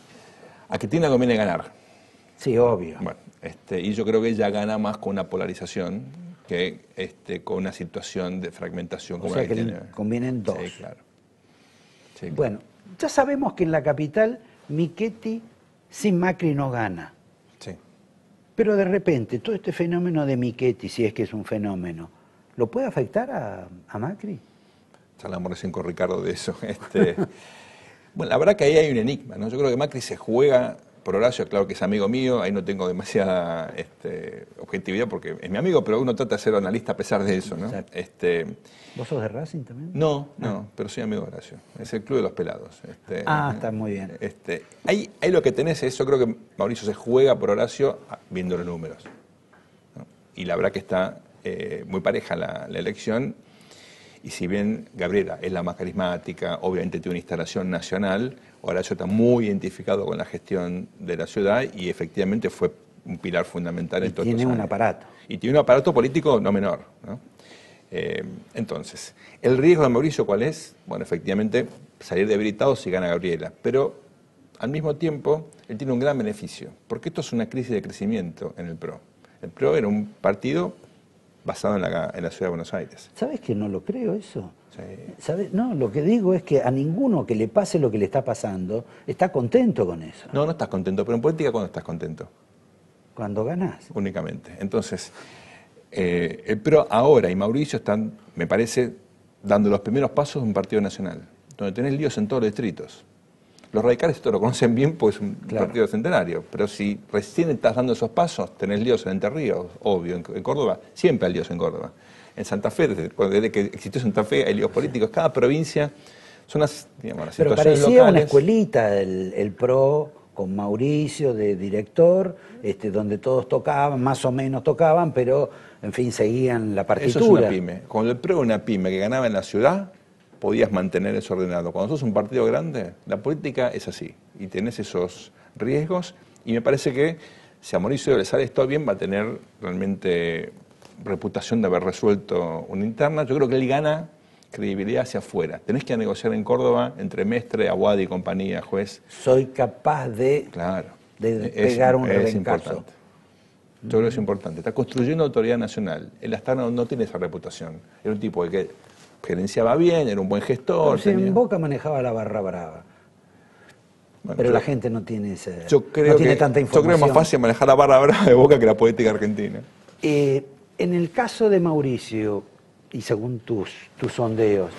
A Cristina conviene ganar. Sí, obvio. Bueno, este, y yo creo que ella gana más con una polarización que este, con una situación de fragmentación O como sea la que que le tiene. convienen dos. Sí, claro. Sí, claro. Bueno, ya sabemos que en la capital Michetti sin Macri no gana. Sí. Pero de repente, todo este fenómeno de Michetti, si es que es un fenómeno, ¿lo puede afectar a, a Macri? Hablamos recién con Ricardo de eso. Este, bueno, la verdad que ahí hay un enigma, ¿no? Yo creo que Macri se juega por Horacio, claro que es amigo mío, ahí no tengo demasiada este, objetividad porque es mi amigo, pero uno trata de ser analista a pesar de eso, ¿no? Este, ¿Vos sos de Racing también? no, no, pero soy amigo de Horacio. Es el club de los pelados. Este, Ah, está muy bien. Este, ahí, ahí lo que tenés es, yo creo que Mauricio se juega por Horacio viendo los números, ¿no? Y la verdad que está eh, muy pareja la, la elección. Y si bien Gabriela es la más carismática, obviamente tiene una instalación nacional, Horacio está muy identificado con la gestión de la ciudad y efectivamente fue un pilar fundamental Y en todos tiene estos un años. aparato. Y tiene un aparato político no menor, ¿no? Eh, entonces, ¿el riesgo de Mauricio cuál es? Bueno, efectivamente, salir debilitado si gana Gabriela, pero al mismo tiempo él tiene un gran beneficio, porque esto es una crisis de crecimiento en el P R O. El P R O era un partido basado en la, en la ciudad de Buenos Aires. ¿Sabes que no lo creo eso? Sí. ¿Sabes? No, lo que digo es que a ninguno que le pase lo que le está pasando está contento con eso. No, no estás contento, pero en política, ¿cuándo estás contento? Cuando ganás. Únicamente. Entonces, eh, el P R O ahora y Mauricio están, me parece, dando los primeros pasos de un partido nacional, donde tenés líos en todos los distritos. Los radicales esto lo conocen bien porque es un Claro. partido centenario, pero si recién estás dando esos pasos, tenés líos en Entre Ríos, obvio, en, en Córdoba, siempre hay líos en Córdoba. En Santa Fe, desde, desde que existió Santa Fe, hay líos políticos. Cada provincia son las, digamos, las Pero situaciones parecía una locales. escuelita el, el P R O con Mauricio de director, este, donde todos tocaban, más o menos tocaban, pero en fin, seguían la partitura. Eso es una pyme. Cuando el P R O era una pyme que ganaba en la ciudad, podías mantener eso ordenado. Cuando sos un partido grande, la política es así. Y tenés esos riesgos. Y me parece que si a Mauricio le sale esto bien, va a tener realmente reputación de haber resuelto una interna. Yo creo que él gana credibilidad hacia afuera. Tenés que negociar en Córdoba entre Mestre, Aguadi y compañía, juez. Soy capaz de, Claro. de Es- pegar un es rebencazo. importante. Yo creo que es importante. Está construyendo autoridad nacional. El Astana no, no tiene esa reputación. Era un tipo que gerenciaba bien, era un buen gestor. Pero si tenía- en Boca manejaba la barra brava. Bueno, Pero yo- la gente no tiene, ese, Yo creo, no tiene que, tanta yo creo que información. es más fácil manejar la barra brava de Boca que la política argentina. Eh, en el caso de Mauricio, y según tus, tus sondeos,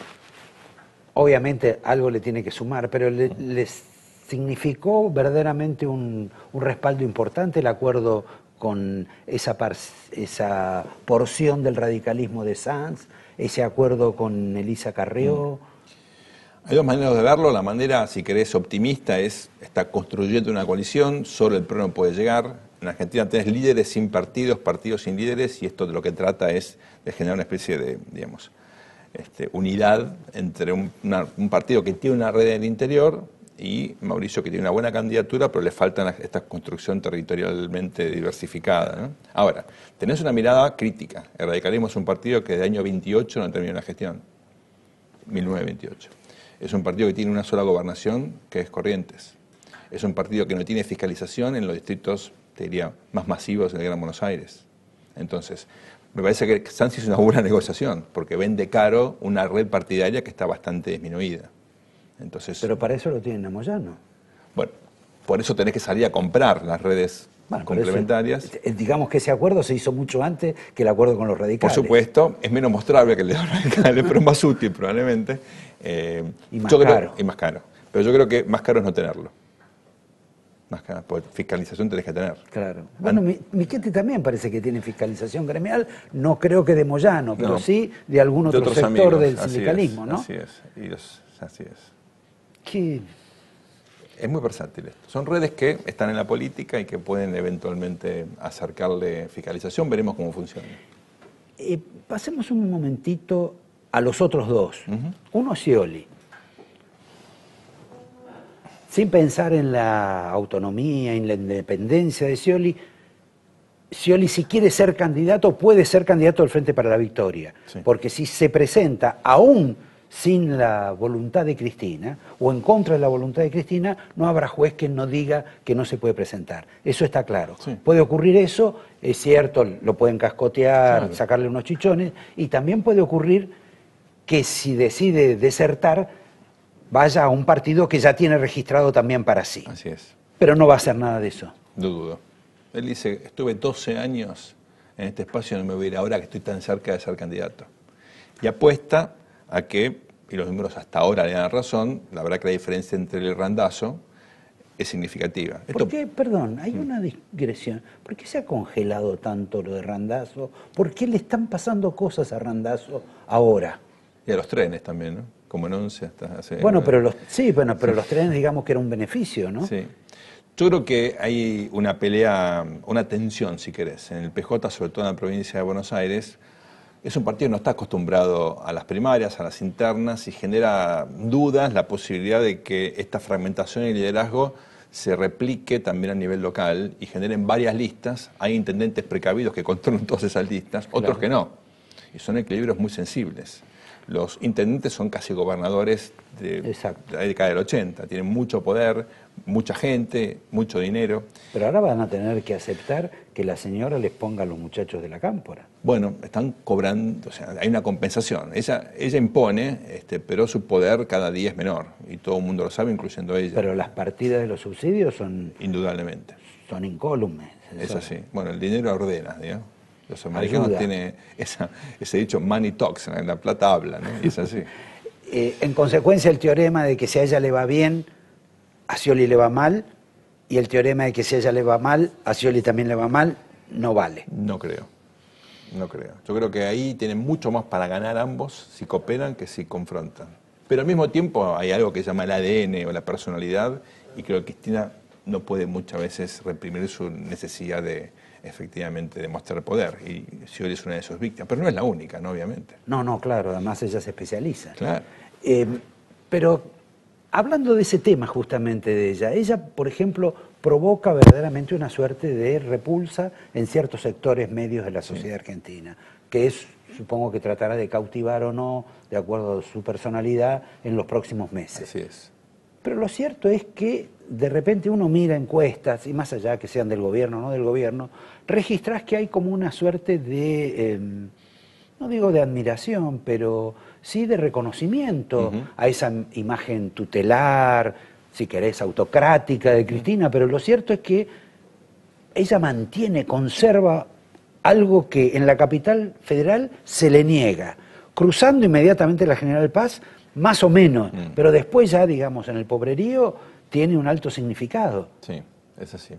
obviamente algo le tiene que sumar, pero le, les significó verdaderamente un, un respaldo importante el acuerdo con esa, par- esa porción del radicalismo de Sanz, ese acuerdo con Elisa Carrió. Hay dos maneras de verlo. La manera, si querés, optimista es, está construyendo una coalición, solo el P R O no puede llegar. En Argentina tenés líderes sin partidos, partidos sin líderes, y esto de lo que trata es de generar una especie de, digamos, este, unidad entre un, una- un partido que tiene una red en el interior y Mauricio que tiene una buena candidatura, pero le falta la- esta construcción territorialmente diversificada, ¿no? Ahora, tenés una mirada crítica. El radicalismo es un partido que desde el año veintiocho no terminó la gestión. mil novecientos veintiocho. Es un partido que tiene una sola gobernación, que es Corrientes. Es un partido que no tiene fiscalización en los distritos, te diría, más masivos del Gran Buenos Aires. Entonces, me parece que Sanz hizo una buena negociación, porque vende caro una red partidaria que está bastante disminuida. Entonces, Pero para eso lo tienen a Moyano. bueno, por eso tenés que salir a comprar las redes Bueno, por eso, complementarias. eh, digamos que ese acuerdo se hizo mucho antes que el acuerdo con los Por radicales. supuesto, es menos mostrable que el de los radicales, pero más útil probablemente. Eh, Y más yo creo- caro. y más caro. Pero yo creo que más caro es no tenerlo. Más caro, porque fiscalización tenés que tener. Claro. Bueno, Mi- Michetti también parece que tiene fiscalización gremial, no creo que de Moyano, pero No. sí de algún De otro otros sector amigos, del así sindicalismo, es, ¿no? Así es, y es, así es. ¿Qué? Es muy versátil esto. Son redes que están en la política y que pueden eventualmente acercarle fiscalización. Veremos cómo funciona. Eh, pasemos un momentito a los otros dos. Uno es Scioli. Sin pensar en la autonomía, en la independencia de Scioli, Scioli, si quiere ser candidato, puede ser candidato del Frente para la Victoria, sí. Porque si se presenta aún sin la voluntad de Cristina, o en contra de la voluntad de Cristina, no habrá juez que no diga que no se puede presentar. Eso está claro. Sí. Puede ocurrir eso, es cierto, lo pueden cascotear, claro. Sacarle unos chichones, y también puede ocurrir que si decide desertar, vaya a un partido que ya tiene registrado también para sí. Así es. Pero no va a hacer nada de eso. No dudo. Él dice, estuve doce años en este espacio y no me voy a ir ahora que estoy tan cerca de ser candidato. Y apuesta a que, y los números hasta ahora le dan razón, la verdad que la diferencia entre él y Randazzo es significativa. ¿Por Esto... qué, perdón, hay una digresión? ¿Por qué se ha congelado tanto lo de Randazzo? ¿Por qué le están pasando cosas a Randazzo ahora? Y a los trenes también, ¿no? Como en once hasta hace... Bueno, pero los, sí, bueno, pero sí. Los trenes digamos que era un beneficio, ¿no? Sí. Yo creo que hay una pelea, una tensión, si querés, en el P J, sobre todo en la provincia de Buenos Aires. Es un partido que no está acostumbrado a las primarias, a las internas, y genera dudas la posibilidad de que esta fragmentación y liderazgo se replique también a nivel local y generen varias listas. Hay intendentes precavidos que controlan todas esas listas, otros claro. Que no. Y son equilibrios muy sensibles. Los intendentes son casi gobernadores de, de la década del ochenta, tienen mucho poder, mucha gente, mucho dinero. Pero ahora van a tener que aceptar que la señora les ponga a los muchachos de la cámpora. Bueno, están cobrando, o sea, hay una compensación. Ella, ella impone, este, pero su poder cada día es menor, y todo el mundo lo sabe, incluyendo ella. Pero las partidas de los subsidios son... Indudablemente. Son incólumes. Es así. Bueno, el dinero ordena, digamos. Los americanos tienen esa, ese dicho, money talks, ¿no? La plata habla, ¿no? Y es así. eh, en consecuencia, el teorema de que si a ella le va bien, a Scioli le va mal, y el teorema de que si a ella le va mal, a Scioli también le va mal, no vale. No creo, no creo. Yo creo que ahí tienen mucho más para ganar ambos si cooperan que si confrontan. Pero al mismo tiempo hay algo que se llama el A D N o la personalidad, y creo que Cristina no puede muchas veces reprimir su necesidad de... efectivamente demostrar poder, y Scioli es una de sus víctimas, pero no es la única, ¿no? Obviamente. No, no, claro, además ella se especializa. Claro. Eh, pero hablando de ese tema justamente de ella, ella, por ejemplo, provoca verdaderamente una suerte de repulsa en ciertos sectores medios de la sociedad sí. Argentina, que es, supongo que tratará de cautivar o no, de acuerdo a su personalidad, en los próximos meses. Así es. Pero lo cierto es que de repente uno mira encuestas, y más allá que sean del gobierno o no del gobierno, registras que hay como una suerte de, eh, no digo de admiración, pero sí de reconocimiento uh-huh. a esa imagen tutelar, si querés, autocrática de Cristina, uh-huh. Pero lo cierto es que ella mantiene, conserva algo que en la capital federal se le niega, cruzando inmediatamente la General Paz, más o menos, uh-huh. Pero después ya, digamos, en el pobrerío tiene un alto significado. Sí, es así.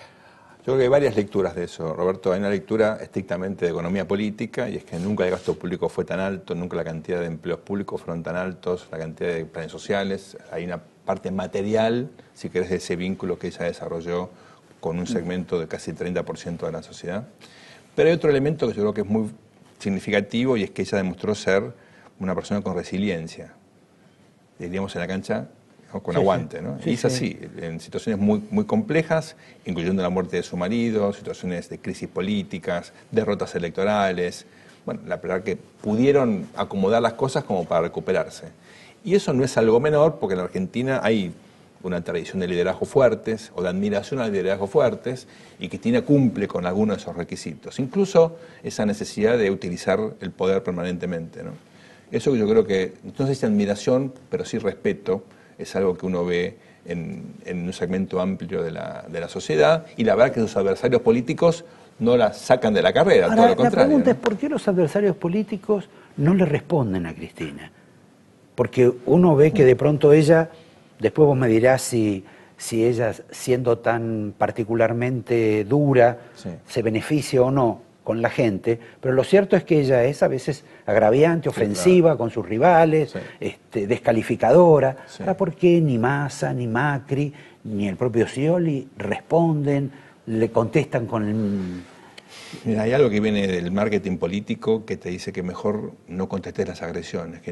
Yo creo que hay varias lecturas de eso, Roberto. Hay una lectura estrictamente de economía política, y es que nunca el gasto público fue tan alto, nunca la cantidad de empleos públicos fueron tan altos, la cantidad de planes sociales. Hay una parte material, si querés, de ese vínculo que ella desarrolló con un segmento de casi el treinta por ciento de la sociedad. Pero hay otro elemento que yo creo que es muy significativo, y es que ella demostró ser una persona con resiliencia, diríamos en la cancha, ¿no? Con sí, aguante, ¿no? Sí, y es así, sí. En situaciones muy, muy complejas, incluyendo la muerte de su marido, situaciones de crisis políticas, derrotas electorales. Bueno, la verdad que pudieron acomodar las cosas como para recuperarse. Y eso no es algo menor, porque en la Argentina hay una tradición de liderazgo fuertes, o de admiración al liderazgo fuertes, y Cristina cumple con algunos de esos requisitos. Incluso esa necesidad de utilizar el poder permanentemente, ¿no? Eso yo creo que, no sé si admiración, pero sí respeto, es algo que uno ve en, en un segmento amplio de la, de la sociedad, y la verdad que sus adversarios políticos no la sacan de la carrera, ahora, todo lo contrario. La pregunta ¿no? es ¿por qué los adversarios políticos no le responden a Cristina? Porque uno ve que de pronto ella, después vos me dirás si, si ella, siendo tan particularmente dura, sí. se beneficia o no con la gente, pero lo cierto es que ella es a veces agraviante, ofensiva sí, claro. con sus rivales, sí. este, descalificadora. Sí. Ahora, ¿por qué ni Massa, ni Macri, ni el propio Scioli responden, le contestan con el... Mira, hay algo que viene del marketing político que te dice que mejor no contestes las agresiones, que no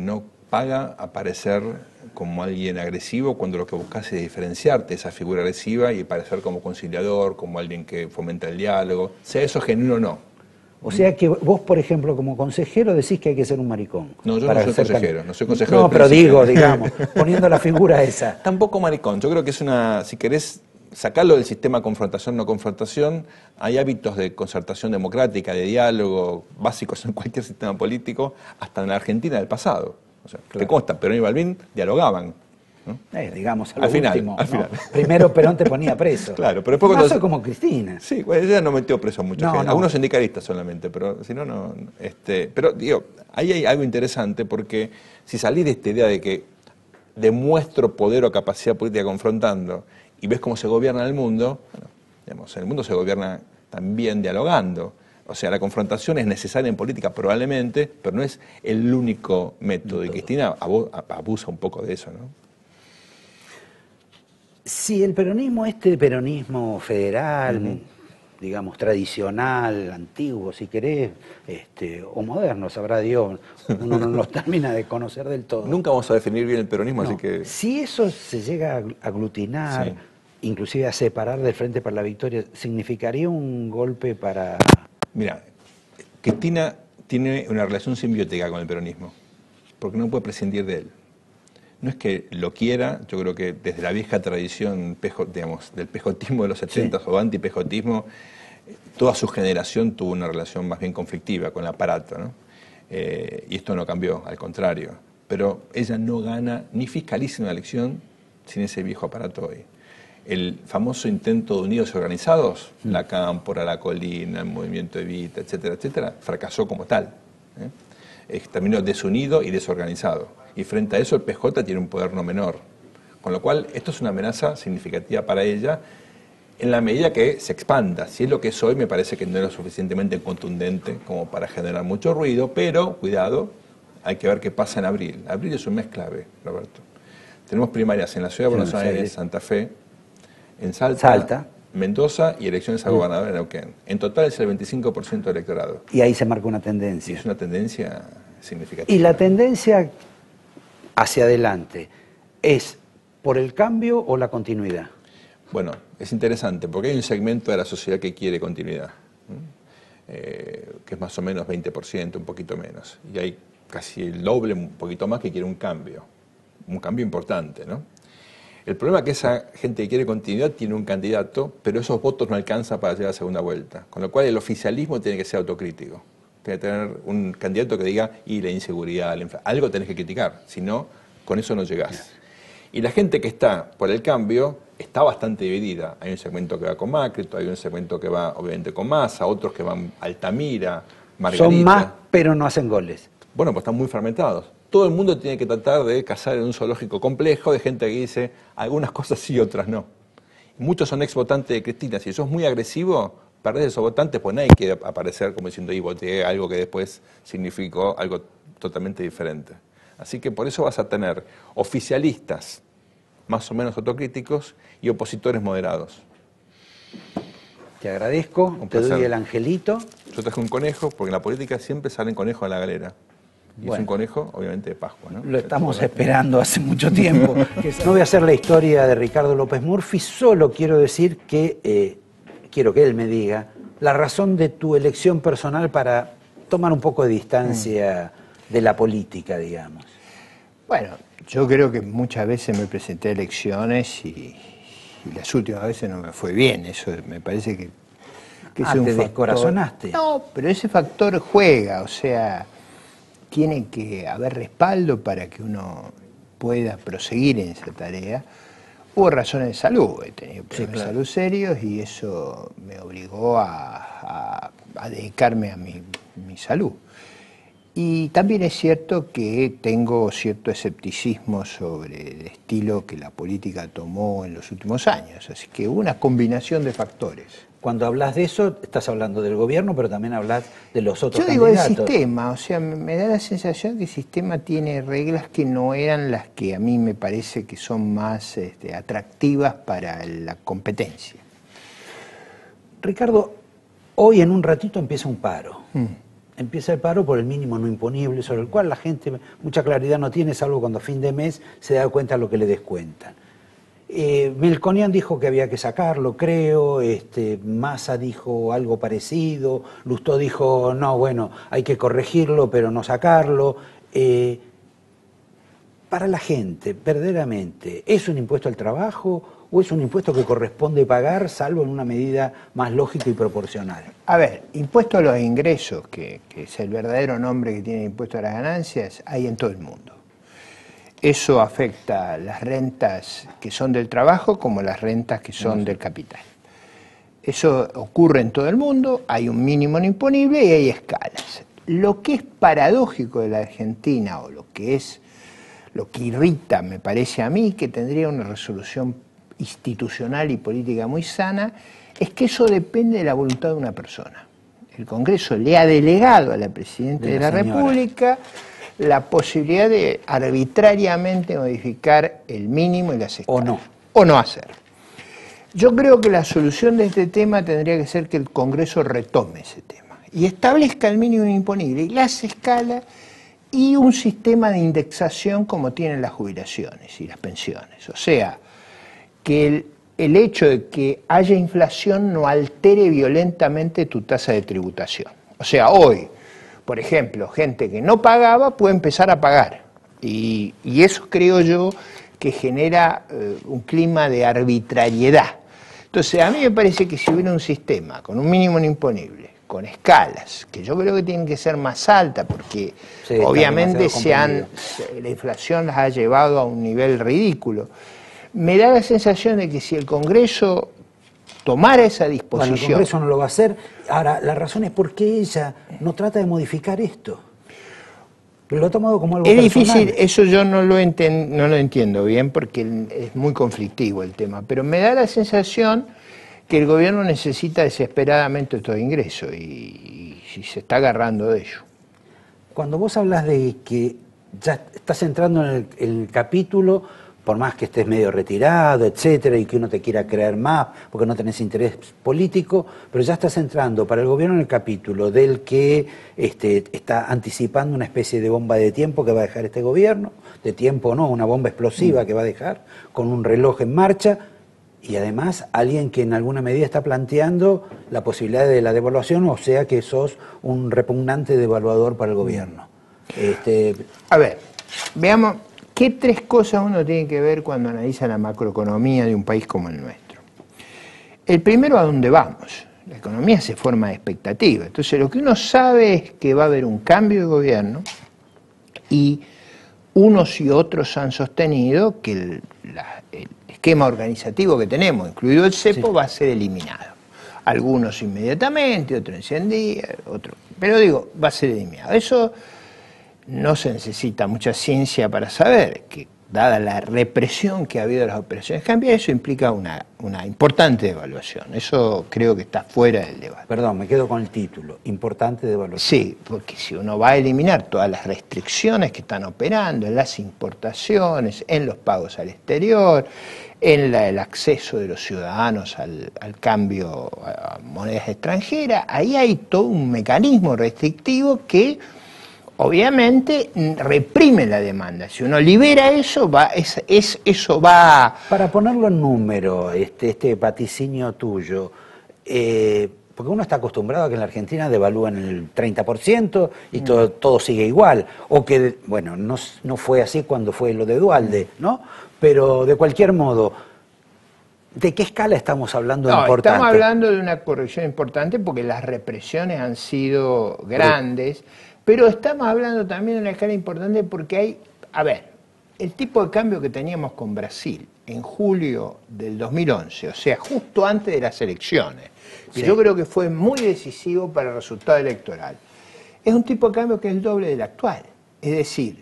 paga aparecer como alguien agresivo cuando lo que buscas es diferenciarte de esa figura agresiva y parecer como conciliador, como alguien que fomenta el diálogo, sea eso genuino o no. O sea que vos, por ejemplo, como consejero decís que hay que ser un maricón. No, yo no soy consejero, no soy consejero. No, pero digo, digamos, poniendo la figura esa. Tampoco maricón, yo creo que es una, si querés sacarlo del sistema confrontación no confrontación, hay hábitos de concertación democrática, de diálogo, básicos en cualquier sistema político, hasta en la Argentina del pasado. O sea, claro. Te consta, Perón y Balbín dialogaban. ¿no? Eh, digamos, a lo al final, último. Al ¿no? final. Primero Perón te ponía preso. Claro, pero después cuando... cuando... como Cristina. Sí, bueno, ella no metió preso a mucha no, gente, no. algunos sindicalistas solamente, pero si no, no. Este, pero digo, ahí hay algo interesante porque si salís de esta idea de que demuestro poder o capacidad política confrontando y ves cómo se gobierna el mundo, bueno, digamos, el mundo se gobierna también dialogando. O sea, la confrontación es necesaria en política probablemente, pero no es el único método. Y Cristina abusa un poco de eso, ¿no? Si el peronismo, este peronismo federal, uh-huh. digamos, tradicional, antiguo, si querés, este, o moderno, sabrá Dios, uno no los termina de conocer del todo. Nunca vamos a definir bien el peronismo, no. así que... Si eso se llega a aglutinar, sí. inclusive a separar del Frente para la Victoria, ¿significaría un golpe para...? Mira, Cristina tiene una relación simbiótica con el peronismo, porque no puede prescindir de él. No es que lo quiera, yo creo que desde la vieja tradición pejo, digamos, del pejotismo de los setenta sí. o antipejotismo, toda su generación tuvo una relación más bien conflictiva con el aparato, ¿no? Eh, y esto no cambió, al contrario. Pero ella no gana ni fiscaliza una elección sin ese viejo aparato hoy. El famoso intento de Unidos y Organizados, mm. la Cámpora, la Colina, el Movimiento Evita, etcétera, etcétera, fracasó como tal. ¿eh? Es, terminó desunido y desorganizado. Y frente a eso el P J tiene un poder no menor. Con lo cual, esto es una amenaza significativa para ella en la medida que se expanda. Si es lo que es hoy, me parece que no es lo suficientemente contundente como para generar mucho ruido, pero, cuidado, hay que ver qué pasa en abril. Abril es un mes clave, Roberto. Tenemos primarias en la Ciudad de Buenos sí, Aires, sí. Santa Fe, en Salta, Salta, Mendoza y elecciones a gobernador en Neuquén. En total es el veinticinco por ciento del electorado. Y ahí se marca una tendencia. Y es una tendencia significativa. Y la tendencia hacia adelante, ¿es por el cambio o la continuidad? Bueno, es interesante porque hay un segmento de la sociedad que quiere continuidad, eh, que es más o menos veinte por ciento, un poquito menos. Y hay casi el doble, un poquito más, que quiere un cambio, un cambio importante, ¿no? El problema es que esa gente que quiere continuidad tiene un candidato, pero esos votos no alcanzan para llegar a segunda vuelta. Con lo cual el oficialismo tiene que ser autocrítico. Tiene que tener un candidato que diga, y la inseguridad, la infla... algo tenés que criticar, si no, con eso no llegás. Y la gente que está por el cambio está bastante dividida. Hay un segmento que va con Macri, hay un segmento que va obviamente con Massa, otros que van Altamira, Margarita. Son más, pero no hacen goles. Bueno, pues están muy fragmentados. Todo el mundo tiene que tratar de cazar en un zoológico complejo de gente que dice algunas cosas sí, otras no. Muchos son ex votantes de Cristina. Si sos muy agresivo, perdés esos votantes, pues nadie quiere aparecer como diciendo, y voté algo que después significó algo totalmente diferente. Así que por eso vas a tener oficialistas más o menos autocríticos y opositores moderados. Te agradezco, un te placer. doy el angelito. Yo traje un conejo, porque en la política siempre salen conejos a la galera. Y bueno, es un conejo, obviamente, de Pascua, ¿no? Lo estamos esperando hace mucho tiempo. No voy a hacer la historia de Ricardo López Murphy, solo quiero decir que, eh, quiero que él me diga, la razón de tu elección personal para tomar un poco de distancia mm. de la política, digamos. Bueno, yo creo que muchas veces me presenté a elecciones y, y las últimas veces no me fue bien. Eso me parece que, que ah, es un ¿te factor... descorazonaste? No, pero ese factor juega, o sea, tiene que haber respaldo para que uno pueda proseguir en esa tarea. Hubo razones de salud, he tenido problemas sí, claro. de salud serios y eso me obligó a, a, a dedicarme a mi, mi salud. Y también es cierto que tengo cierto escepticismo sobre el estilo que la política tomó en los últimos años. Así que hubo una combinación de factores. Cuando hablas de eso, estás hablando del gobierno, pero también hablas de los otros Yo digo candidatos. del sistema, o sea, me da la sensación que el sistema tiene reglas que no eran las que a mí me parece que son más este, atractivas para la competencia. Ricardo, hoy en un ratito empieza un paro. Mm. empieza el paro por el mínimo no imponible, sobre el cual la gente mucha claridad no tiene, salvo cuando a fin de mes se da cuenta de lo que le descuentan. Eh, Melconian dijo que había que sacarlo, creo, este, Massa dijo algo parecido, Lustó dijo, no, bueno, hay que corregirlo, pero no sacarlo. Eh, para la gente, verdaderamente, ¿es un impuesto al trabajo o es un impuesto que corresponde pagar, salvo en una medida más lógica y proporcional? A ver, impuesto a los ingresos, que, que es el verdadero nombre que tiene el impuesto a las ganancias, hay en todo el mundo. Eso afecta las rentas que son del trabajo como las rentas que son del capital. Eso ocurre en todo el mundo, hay un mínimo no imponible y hay escalas. Lo que es paradójico de la Argentina, o lo que es, lo que irrita, me parece a mí, que tendría una resolución institucional y política muy sana, es que eso depende de la voluntad de una persona. El Congreso le ha delegado a la Presidenta de la, de la República la posibilidad de arbitrariamente modificar el mínimo y las escalas. O no. O no hacer. Yo creo que la solución de este tema tendría que ser que el Congreso retome ese tema y establezca el mínimo imponible y las escalas y un sistema de indexación como tienen las jubilaciones y las pensiones. O sea, que el, el hecho de que haya inflación no altere violentamente tu tasa de tributación. O sea, hoy, por ejemplo, gente que no pagaba puede empezar a pagar. Y, y eso creo yo que genera eh, un clima de arbitrariedad. Entonces, a mí me parece que si hubiera un sistema con un mínimo no imponible, con escalas, que yo creo que tienen que ser más altas, porque sí, obviamente se han, la inflación las ha llevado a un nivel ridículo, me da la sensación de que si el Congreso tomara esa disposición... Bueno, el Congreso no lo va a hacer. Ahora, la razón es por qué ella no trata de modificar esto. Pero lo ha tomado como algo Es personal. difícil, eso yo no lo, enten, no lo entiendo bien porque es muy conflictivo el tema, pero me da la sensación que el gobierno necesita desesperadamente todo ingreso y, y se está agarrando de ello. Cuando vos hablas de que ya estás entrando en el, el capítulo, por más que estés medio retirado, etcétera, y que uno te quiera creer más porque no tenés interés político, pero ya estás entrando para el gobierno en el capítulo del que este, está anticipando una especie de bomba de tiempo que va a dejar este gobierno, de tiempo no, una bomba explosiva que va a dejar, con un reloj en marcha, y además alguien que en alguna medida está planteando la posibilidad de la devaluación, o sea que sos un repugnante devaluador para el gobierno. Este... A ver, veamos... ¿Qué tres cosas uno tiene que ver cuando analiza la macroeconomía de un país como el nuestro? El primero, ¿a dónde vamos? La economía se forma de expectativa. Entonces, lo que uno sabe es que va a haber un cambio de gobierno y unos y otros han sostenido que el, la, el esquema organizativo que tenemos, incluido el cepo, sí, va a ser eliminado. Algunos inmediatamente, otros en cien días, otros... Pero digo, va a ser eliminado. Eso... No se necesita mucha ciencia para saber que, dada la represión que ha habido de las operaciones cambiarias, eso implica una, una importante devaluación. Eso creo que está fuera del debate. Perdón, me quedo con el título, importante devaluación. Sí, porque si uno va a eliminar todas las restricciones que están operando en las importaciones, en los pagos al exterior, en la, el acceso de los ciudadanos al, al cambio a monedas extranjeras, ahí hay todo un mecanismo restrictivo que obviamente reprime la demanda. Si uno libera eso, va, es, es, eso va... Para ponerlo en número, este, este vaticinio tuyo, eh, porque uno está acostumbrado a que en la Argentina devalúan el treinta por ciento y mm. todo, todo sigue igual, o que, bueno, no, no fue así cuando fue lo de Duhalde, ¿no? Pero de cualquier modo, ¿de qué escala estamos hablando? No, importante? Estamos hablando de una corrección importante porque las represiones han sido grandes. Pero, Pero estamos hablando también de una escala importante porque hay, a ver, el tipo de cambio que teníamos con Brasil en julio del dos mil once, o sea, justo antes de las elecciones, que sí, yo creo que fue muy decisivo para el resultado electoral, es un tipo de cambio que es el doble del actual. Es decir,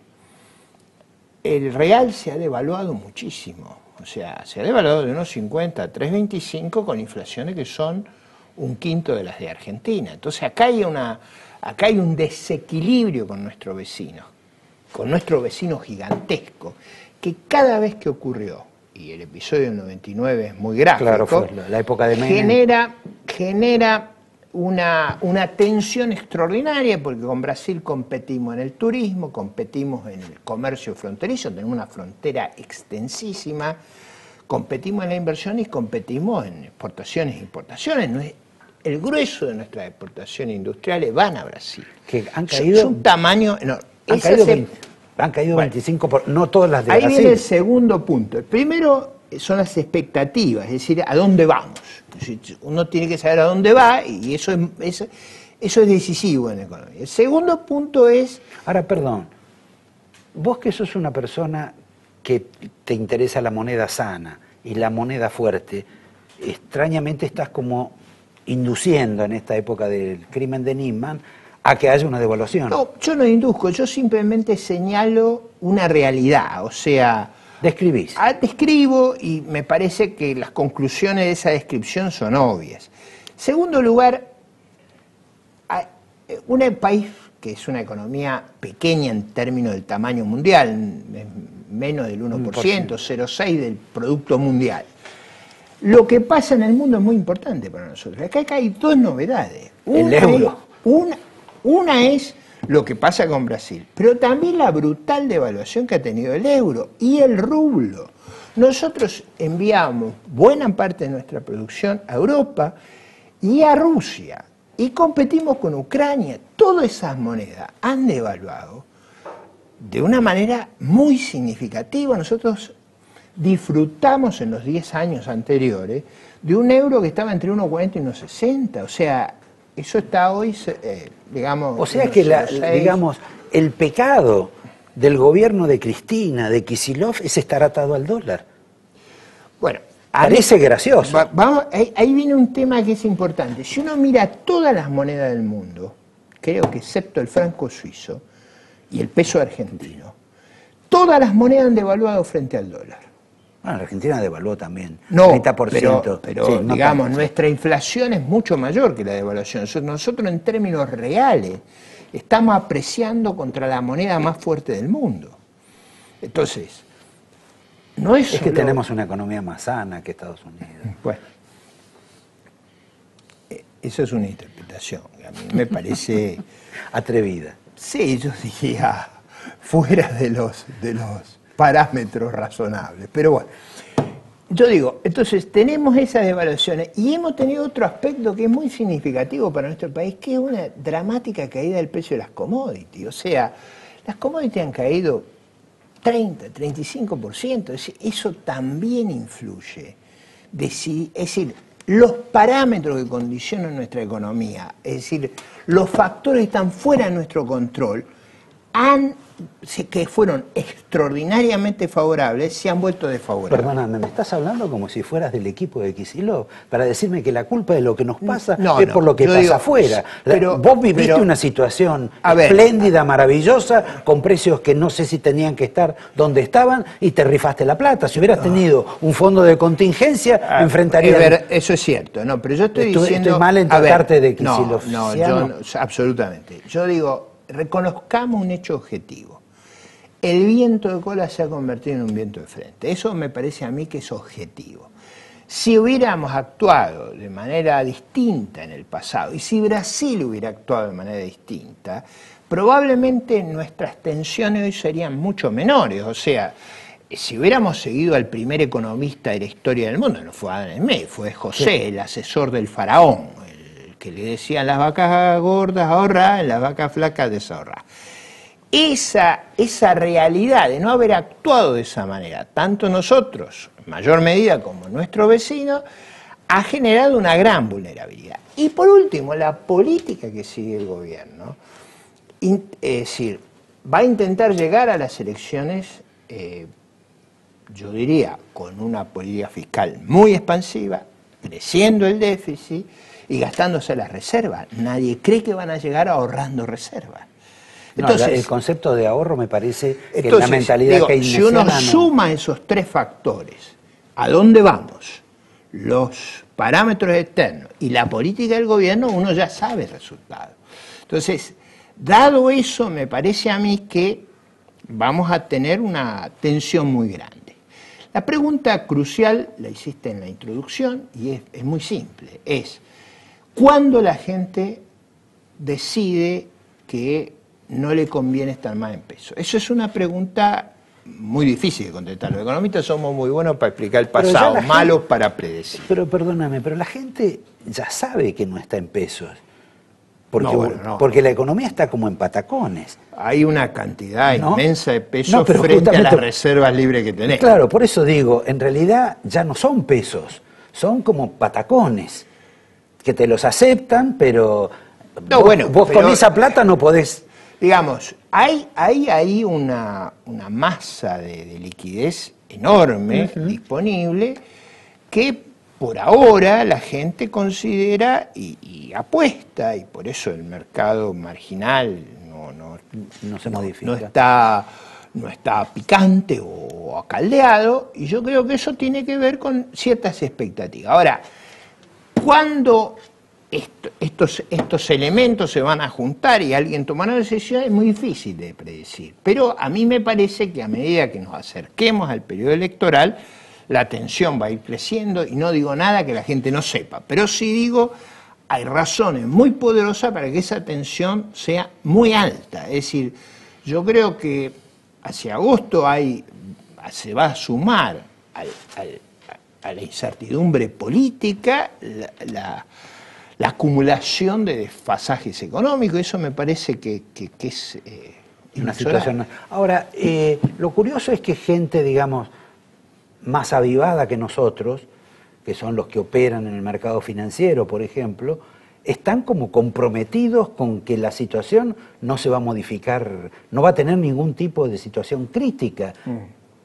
el real se ha devaluado muchísimo, o sea, se ha devaluado de unos cincuenta a tres veinticinco con inflaciones que son un quinto de las de Argentina. Entonces acá hay una... Acá hay un desequilibrio con nuestro vecino, con nuestro vecino gigantesco, que cada vez que ocurrió, y el episodio del noventa y nueve es muy gráfico, claro, fue la época de Menem, genera, genera una, una tensión extraordinaria, porque con Brasil competimos en el turismo, competimos en el comercio fronterizo, tenemos una frontera extensísima, competimos en la inversión y competimos en exportaciones e importaciones. No es, el grueso de nuestras exportaciones industriales van a Brasil. Que han caído... Es un tamaño... No, han, caído veinte, han caído bueno, veinticinco por ciento, no todas las de ahí Brasil. Ahí viene el segundo punto. El primero son las expectativas, es decir, a dónde vamos. Uno tiene que saber a dónde va y eso es, eso, eso es decisivo en la economía. El segundo punto es... Ahora, perdón, vos que sos una persona que te interesa la moneda sana y la moneda fuerte, extrañamente estás como induciendo en esta época del crimen de Nisman a que haya una devaluación. No, yo no induzco, yo simplemente señalo una realidad, o sea... Describís. Ah, describo y me parece que las conclusiones de esa descripción son obvias. Segundo lugar, un país que es una economía pequeña en términos del tamaño mundial, menos del uno por ciento, cero coma seis por ciento del Producto Mundial. Lo que pasa en el mundo es muy importante para nosotros. Acá, acá hay dos novedades. Una el euro. Es, una, una es lo que pasa con Brasil, pero también la brutal devaluación que ha tenido el euro y el rublo. Nosotros enviamos buena parte de nuestra producción a Europa y a Rusia y competimos con Ucrania. Todas esas monedas han devaluado de una manera muy significativa. Nosotros disfrutamos en los diez años anteriores de un euro que estaba entre uno coma cuarenta y uno coma sesenta, o sea, eso está hoy, eh, digamos... O sea que, la, digamos, el pecado del gobierno de Cristina, de Kicillof, es estar atado al dólar. Bueno, parece gracioso. Va, vamos, ahí, ahí viene un tema que es importante. Si uno mira todas las monedas del mundo, creo que excepto el franco suizo y el peso argentino, todas las monedas han devaluado frente al dólar. Bueno, la Argentina devaluó también, no, treinta por ciento. Pero, pero sí, no digamos, tanto. Nuestra inflación es mucho mayor que la devaluación. Nosotros en términos reales estamos apreciando contra la moneda más fuerte del mundo. Entonces, no es Es solo... que tenemos una economía más sana que Estados Unidos. Bueno, eso es una interpretación que a mí me parece... atrevida. Sí, yo diría fuera de los... De los parámetros razonables, pero bueno, yo digo, entonces tenemos esas devaluaciones y hemos tenido otro aspecto que es muy significativo para nuestro país, que es una dramática caída del precio de las commodities. O sea, las commodities han caído treinta, treinta y cinco por ciento, es decir, eso también influye. De si, es decir, los parámetros que condicionan nuestra economía, es decir, los factores que están fuera de nuestro control, han que fueron extraordinariamente favorables, se han vuelto desfavorables. Perdóname, ¿me estás hablando como si fueras del equipo de Kicillof? Para decirme que la culpa de lo que nos pasa no, es no, por lo que pasa digo, afuera. Pero, Vos viviste pero, una situación ver, espléndida, maravillosa, con precios que no sé si tenían que estar donde estaban y te rifaste la plata. Si hubieras tenido un fondo de contingencia, ah, enfrentarías... Ver, eso es cierto, no, pero yo estoy, estoy diciendo... Estoy mal en tratarte de Kicillof. No, no, yo no, absolutamente. Yo digo, reconozcamos un hecho objetivo. El viento de cola se ha convertido en un viento de frente. Eso me parece a mí que es objetivo. Si hubiéramos actuado de manera distinta en el pasado, y si Brasil hubiera actuado de manera distinta, probablemente nuestras tensiones hoy serían mucho menores. O sea, si hubiéramos seguido al primer economista de la historia del mundo, no fue Adam Smith, fue José, sí, el asesor del faraón, el que le decían las vacas gordas ahorrar, las vacas flacas desahorrar. Esa, esa realidad de no haber actuado de esa manera, tanto nosotros, en mayor medida como nuestros vecinos, ha generado una gran vulnerabilidad. Y por último, la política que sigue el gobierno, es decir, va a intentar llegar a las elecciones, eh, yo diría, con una política fiscal muy expansiva, creciendo el déficit y gastándose las reservas. Nadie cree que van a llegar ahorrando reservas. Entonces, no, el concepto de ahorro me parece que entonces, la mentalidad digo, que si uno no... suma esos tres factores, ¿a dónde vamos? Los parámetros externos y la política del gobierno, uno ya sabe el resultado. Entonces, dado eso, me parece a mí que vamos a tener una tensión muy grande. La pregunta crucial la hiciste en la introducción y es, es muy simple, es ¿Cuándo la gente decide que no le conviene estar más en peso? Eso es una pregunta muy difícil de contestar. Los economistas somos muy buenos para explicar el pasado, malos gente, para predecir. Pero perdóname, pero la gente ya sabe que no está en pesos. Porque, no, bueno, no, porque no. la economía está como en patacones. Hay una cantidad ¿no? inmensa de pesos no, frente a las reservas libres que tenés. Claro, por eso digo, en realidad ya no son pesos, son como patacones, que te los aceptan, pero no, vos, bueno, vos pero, con esa plata no podés... Digamos, hay, hay ahí una, una masa de, de liquidez enorme, uh-huh. disponible, que por ahora la gente considera y, y apuesta, y por eso el mercado marginal no, no, no se modifica. No está, no está picante o acaldeado, y yo creo que eso tiene que ver con ciertas expectativas. Ahora, ¿cuándo esto, estos, estos elementos se van a juntar y alguien tomará una decisión? Es muy difícil de predecir, pero a mí me parece que a medida que nos acerquemos al periodo electoral, la tensión va a ir creciendo, y no digo nada que la gente no sepa, pero sí digo, hay razones muy poderosas para que esa tensión sea muy alta. Es decir, yo creo que hacia agosto hay, se va a sumar al, al, a la incertidumbre política la, la, la acumulación de desfasajes económicos. Eso me parece que, que, que es eh, una situación. Ahora, eh, lo curioso es que gente, digamos, más avivada que nosotros, que son los que operan en el mercado financiero, por ejemplo, están como comprometidos con que la situación no se va a modificar, no va a tener ningún tipo de situación crítica. Mm.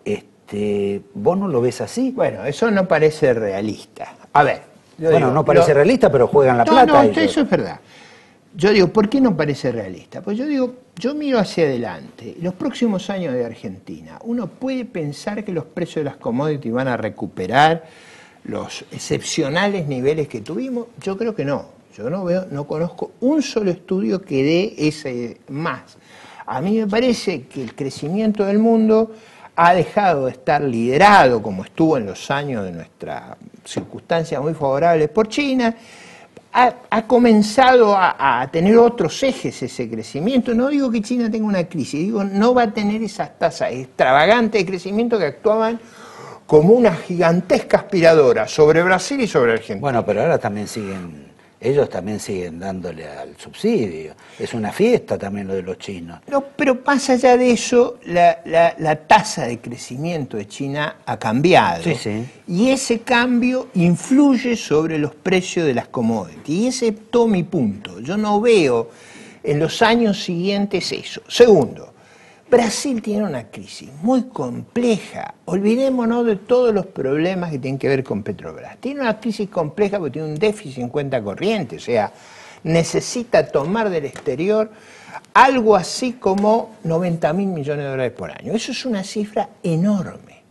Este, ¿Vos no lo ves así? Bueno, eso no parece realista. A ver. Bueno, digo, no parece lo... realista, pero juegan la no, plata. No, ellos. Eso es verdad. Yo digo, ¿por qué no parece realista? Pues yo digo, yo miro hacia adelante. Los próximos años de Argentina, uno puede pensar que los precios de las commodities van a recuperar los excepcionales niveles que tuvimos. Yo creo que no. Yo no veo, no conozco un solo estudio que dé ese más. A mí me parece que el crecimiento del mundo ha dejado de estar liderado, como estuvo en los años de nuestras circunstancias muy favorables, por China. Ha, ha comenzado a, a tener otros ejes ese crecimiento. No digo que China tenga una crisis, digo no va a tener esas tasas extravagantes de crecimiento que actuaban como una gigantesca aspiradora sobre Brasil y sobre Argentina. Bueno, pero ahora también siguen, ellos también siguen dándole al subsidio. Es una fiesta también lo de los chinos. No, pero más allá de eso, la, la, la tasa de crecimiento de China ha cambiado. Sí, sí. Y ese cambio influye sobre los precios de las commodities. Y ese es todo mi punto. Yo no veo en los años siguientes eso. Segundo, Brasil tiene una crisis muy compleja. Olvidémonos de todos los problemas que tienen que ver con Petrobras. Tiene una crisis compleja porque tiene un déficit en cuenta corriente, o sea, necesita tomar del exterior algo así como noventa mil millones de dólares por año. Eso es una cifra enorme.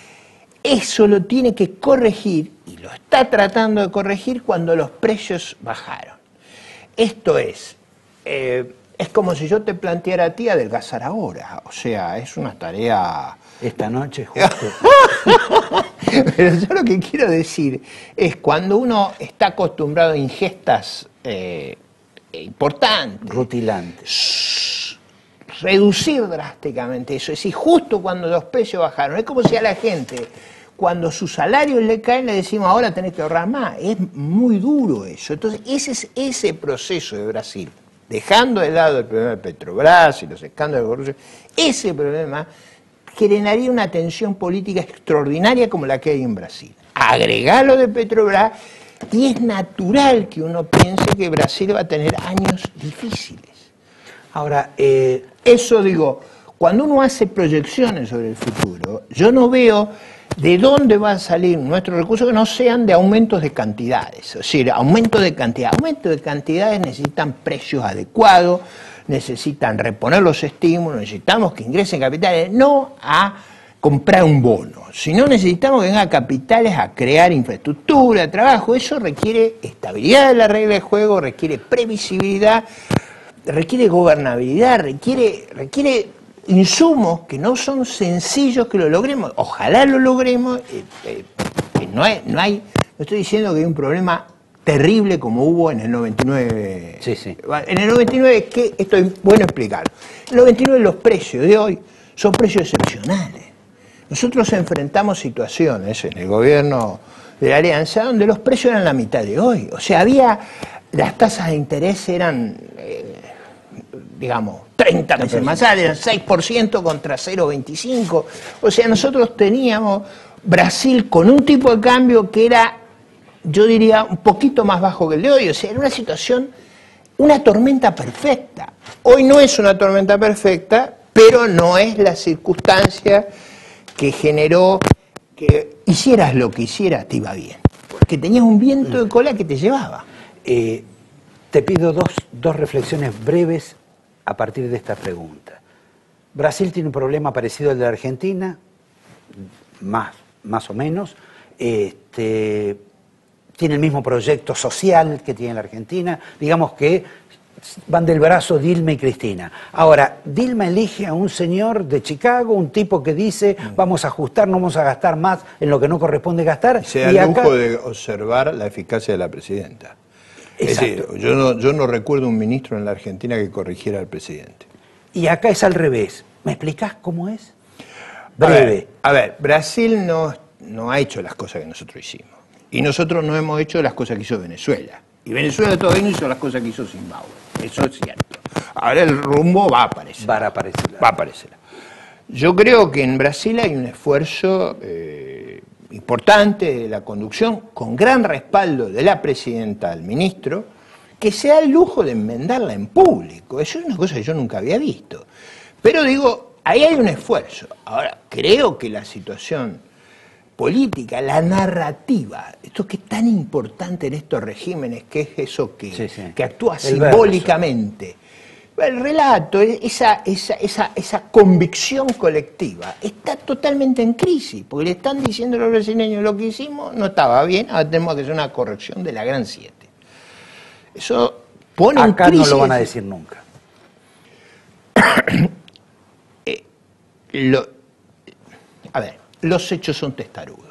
Eso lo tiene que corregir, y lo está tratando de corregir cuando los precios bajaron. Esto es... Eh, Es como si yo te planteara a ti adelgazar ahora. O sea, es una tarea... Esta noche justo. Pero yo lo que quiero decir es cuando uno está acostumbrado a ingestas eh, importantes... Rutilantes. Reducir drásticamente eso. Es decir, justo cuando los precios bajaron. Es como si a la gente, cuando sus salarios le caen, le decimos ahora tenés que ahorrar más. Es muy duro eso. Entonces, ese es ese proceso de Brasil. Dejando de lado el problema de Petrobras y los escándalos de corrupción, ese problema generaría una tensión política extraordinaria como la que hay en Brasil. Agregar lo de Petrobras, y es natural que uno piense que Brasil va a tener años difíciles. Ahora, eh... eso digo, cuando uno hace proyecciones sobre el futuro, yo no veo de dónde van a salir nuestros recursos que no sean de aumentos de cantidades. Es decir, aumentos de cantidad. Aumentos de cantidades necesitan precios adecuados, necesitan reponer los estímulos, necesitamos que ingresen capitales, no a comprar un bono, sino necesitamos que vengan capitales a crear infraestructura, trabajo. Eso requiere estabilidad de la regla de juego, requiere previsibilidad, requiere gobernabilidad, requiere... requiere insumos que no son sencillos que lo logremos. Ojalá lo logremos. Eh, eh, no, hay, no hay, no estoy diciendo que hay un problema terrible como hubo en el noventa y nueve. Sí, sí. En el noventa y nueve, ¿qué? Esto es bueno explicarlo. En el noventa y nueve los precios de hoy son precios excepcionales. Nosotros enfrentamos situaciones en el gobierno de la Alianza donde los precios eran la mitad de hoy. O sea, había, las tasas de interés eran, eh, digamos, treinta veces más altas, eran seis por ciento contra cero coma veinticinco. O sea, nosotros teníamos Brasil con un tipo de cambio que era, yo diría, un poquito más bajo que el de hoy. O sea, era una situación, una tormenta perfecta. Hoy no es una tormenta perfecta, pero no es la circunstancia que generó que hicieras lo que hicieras, te iba bien. Porque tenías un viento de cola que te llevaba. Eh, te pido dos, dos reflexiones breves a partir de esta pregunta. Brasil tiene un problema parecido al de Argentina, más, más o menos. Este, tiene el mismo proyecto social que tiene la Argentina. Digamos que van del brazo Dilma y Cristina. Ahora, Dilma elige a un señor de Chicago, un tipo que dice vamos a ajustar, no vamos a gastar más en lo que no corresponde gastar. Se da el lujo de observar la eficacia de la presidenta. Es decir, yo no, yo no recuerdo un ministro en la Argentina que corrigiera al presidente. Y acá es al revés. ¿Me explicás cómo es? Breve. A ver, a ver, Brasil no, no ha hecho las cosas que nosotros hicimos. Y nosotros no hemos hecho las cosas que hizo Venezuela. Y Venezuela todavía no hizo las cosas que hizo Zimbabue. Eso es cierto. Ahora el rumbo va a aparecer. Va a aparecer. Va a aparecer. Yo creo que en Brasil hay un esfuerzo eh, importante de la conducción, con gran respaldo de la presidenta al ministro, que se da el lujo de enmendarla en público. Eso es una cosa que yo nunca había visto. Pero digo, ahí hay un esfuerzo. Ahora, creo que la situación política, la narrativa, esto que es tan importante en estos regímenes, que es eso que, sí, sí. que actúa el simbólicamente. Verso. El relato, esa, esa, esa, esa convicción colectiva, está totalmente en crisis, porque le están diciendo a los brasileños lo que hicimos no estaba bien, ahora tenemos que hacer una corrección de la Gran Siete. Eso pone en crisis. Acá no lo van a decir nunca. eh, lo, a ver. Los hechos son testarudos.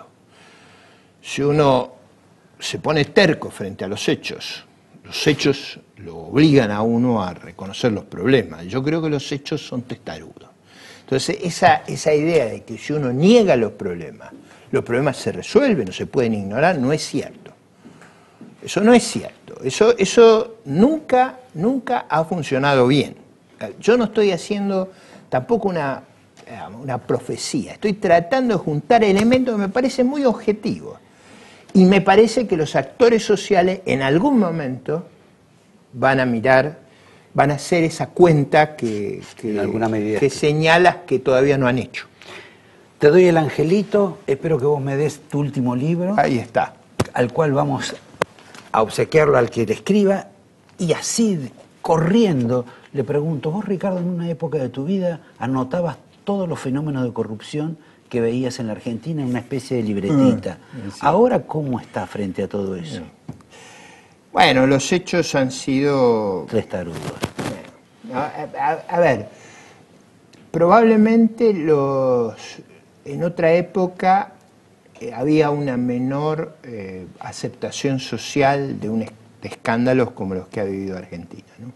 Si uno se pone terco frente a los hechos, los hechos lo obligan a uno a reconocer los problemas. Yo creo que los hechos son testarudos. Entonces, esa, esa idea de que si uno niega los problemas, los problemas se resuelven, no se pueden ignorar, no es cierto. Eso no es cierto. Eso, eso nunca, nunca ha funcionado bien. Yo no estoy haciendo tampoco una... una profecía, estoy tratando de juntar elementos que me parecen muy objetivos y me parece que los actores sociales en algún momento van a mirar, van a hacer esa cuenta que, que, en alguna medida que señalas que todavía no han hecho. Te doy el angelito, espero que vos me des tu último libro. Ahí está. Al cual vamos a obsequiarlo al que te escriba y así, corriendo, le pregunto, vos Ricardo en una época de tu vida anotabas todos los fenómenos de corrupción que veías en la Argentina en una especie de libretita. Mm, sí. Ahora, ¿cómo está frente a todo eso? Bueno, los hechos han sido... Testarudos. A, a, a ver, probablemente los en otra época eh, había una menor eh, aceptación social de, un, de escándalos como los que ha vivido Argentina, ¿no?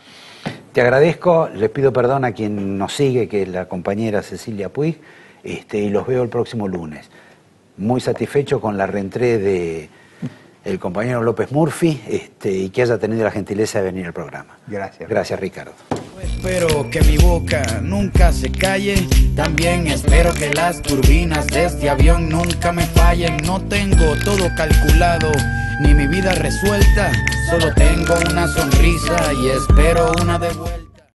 Te agradezco, les pido perdón a quien nos sigue, que es la compañera Cecilia Puig, este, y los veo el próximo lunes. Muy satisfecho con la reentré de el compañero López Murphy este, y que haya tenido la gentileza de venir al programa. Gracias. Gracias, Ricardo. Espero que mi boca nunca se calle, también espero que las turbinas de este avión nunca me fallen. No tengo todo calculado, ni mi vida resuelta, solo tengo una sonrisa y espero una de vuelta.